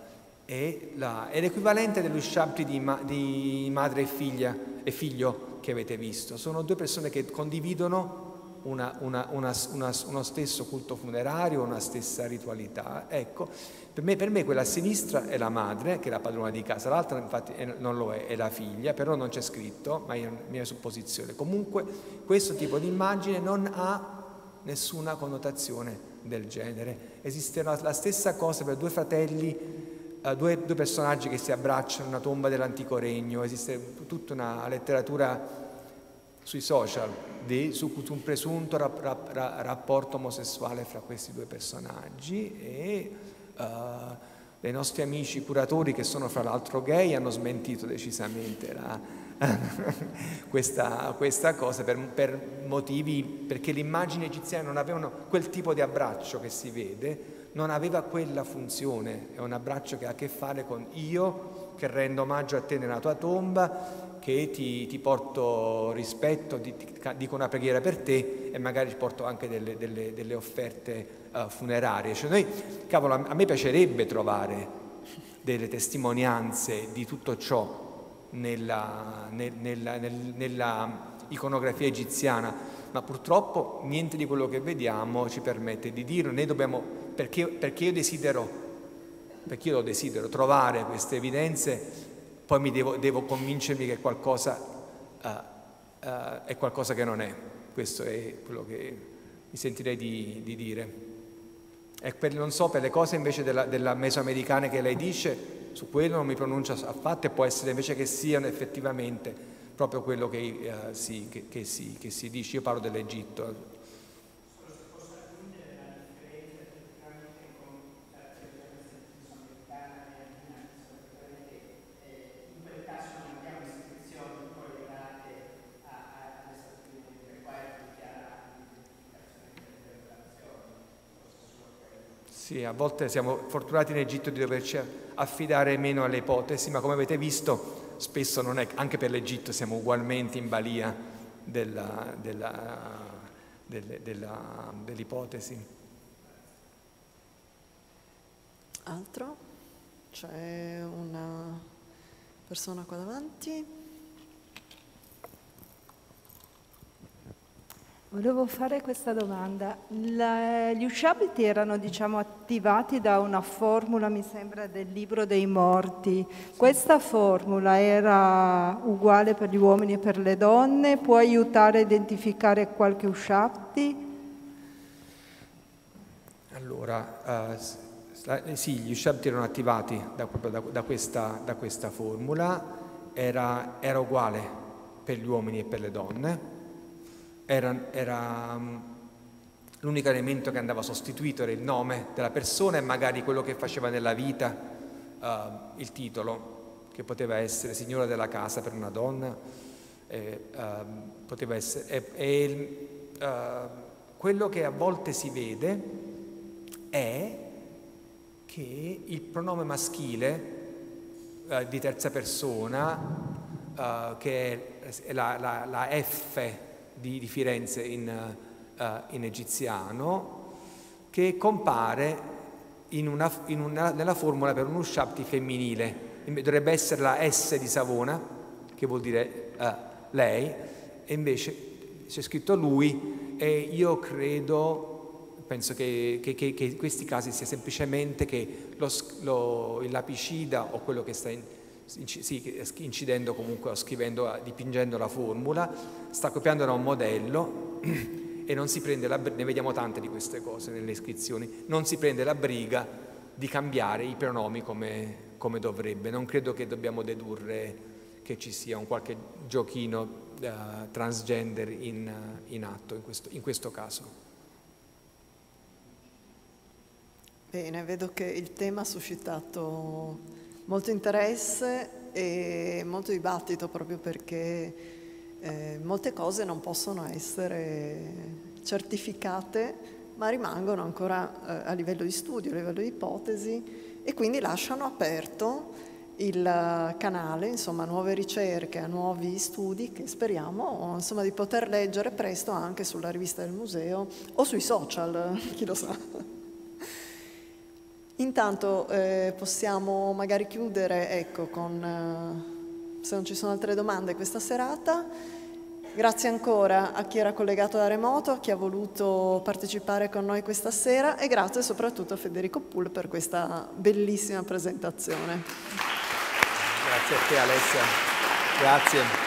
è, la, è l'equivalente dello Shabti di, ma, di madre e figlia e figlio che avete visto. Sono due persone che condividono Una, una, una, una, uno stesso culto funerario, una stessa ritualità. Ecco, per me, per me quella a sinistra è la madre, che è la padrona di casa, l'altra infatti è, non lo è, è la figlia, però non c'è scritto, ma è una mia supposizione. Comunque questo tipo di immagine non ha nessuna connotazione del genere. Esiste la, la stessa cosa per due fratelli, uh, due, due personaggi che si abbracciano in una tomba dell'antico regno, esiste tutta una letteratura sui social di, su un presunto rap, rap, rapporto omosessuale fra questi due personaggi e uh, dei nostri amici curatori, che sono fra l'altro gay, hanno smentito decisamente la, questa, questa cosa per, per motivi, perché l'immagine egiziana non avevano quel tipo di abbraccio che si vede, non aveva quella funzione, è un abbraccio che ha a che fare con io che rendo omaggio a te nella tua tomba, che ti, ti porto rispetto, ti, ti dico una preghiera per te e magari ti porto anche delle, delle, delle offerte uh, funerarie. Cioè noi, cavolo, a me piacerebbe trovare delle testimonianze di tutto ciò nella, nel, nella, nel, nella iconografia egiziana, ma purtroppo niente di quello che vediamo ci permette di dirlo. Noi dobbiamo, perché, perché io desidero, perché io lo desidero, trovare queste evidenze. Poi mi devo, devo convincermi che qualcosa uh, uh, è qualcosa che non è. Questo è quello che mi sentirei di, di dire. E per, non so, per le cose invece della, della mesoamericana che lei dice, su quello non mi pronuncio affatto, e può essere invece che siano effettivamente proprio quello che, uh, si, che, che, si, che si dice. Io parlo dell'Egitto. Sì, a volte siamo fortunati in Egitto di doverci affidare meno alle ipotesi, ma come avete visto spesso non è, anche per l'Egitto siamo ugualmente in balia della, della, delle, della, dell'ipotesi. Altro? C'è una persona qua davanti. Volevo fare questa domanda. La, gli ushabti erano, diciamo, attivati da una formula, mi sembra, del libro dei morti. Questa formula era uguale per gli uomini e per le donne? Può aiutare a identificare qualche ushabti? Allora, uh, sì, gli ushabti erano attivati da, da, da, questa, da questa formula, era, era uguale per gli uomini e per le donne. Era, era um, l'unico elemento che andava sostituito era il nome della persona e magari quello che faceva nella vita, uh, il titolo, che poteva essere signora della casa per una donna, eh, uh, poteva essere, e, e, uh, quello che a volte si vede è che il pronome maschile uh, di terza persona, uh, che è la, la, la F Di, di Firenze in, uh, in egiziano, che compare in una, in una, nella formula per un ushabti femminile. Dovrebbe essere la S di Savona, che vuol dire uh, lei, e invece c'è scritto lui, e io credo, penso che, che, che, che in questi casi sia semplicemente che lo, lo, il lapicida o quello che sta in sì, incidendo comunque o scrivendo, dipingendo la formula, sta copiando da un modello e non si prende la, ne vediamo tante di queste cose nelle iscrizioni, non si prende la briga di cambiare i pronomi come, come dovrebbe. Non credo che dobbiamo dedurre che ci sia un qualche giochino uh, transgender in, uh, in atto in questo, in questo caso. Bene, vedo che il tema ha suscitato molto interesse e molto dibattito, proprio perché eh, molte cose non possono essere certificate, ma rimangono ancora eh, a livello di studio, a livello di ipotesi, e quindi lasciano aperto il canale, insomma, a nuove ricerche, a nuovi studi che speriamo, insomma, di poter leggere presto anche sulla rivista del museo o sui social, chi lo sa. Intanto eh, possiamo magari chiudere, ecco, con, eh, se non ci sono altre domande, questa serata. Grazie ancora a chi era collegato da remoto, a chi ha voluto partecipare con noi questa sera e grazie soprattutto a Federico Pull per questa bellissima presentazione. Grazie a te Alessia, grazie.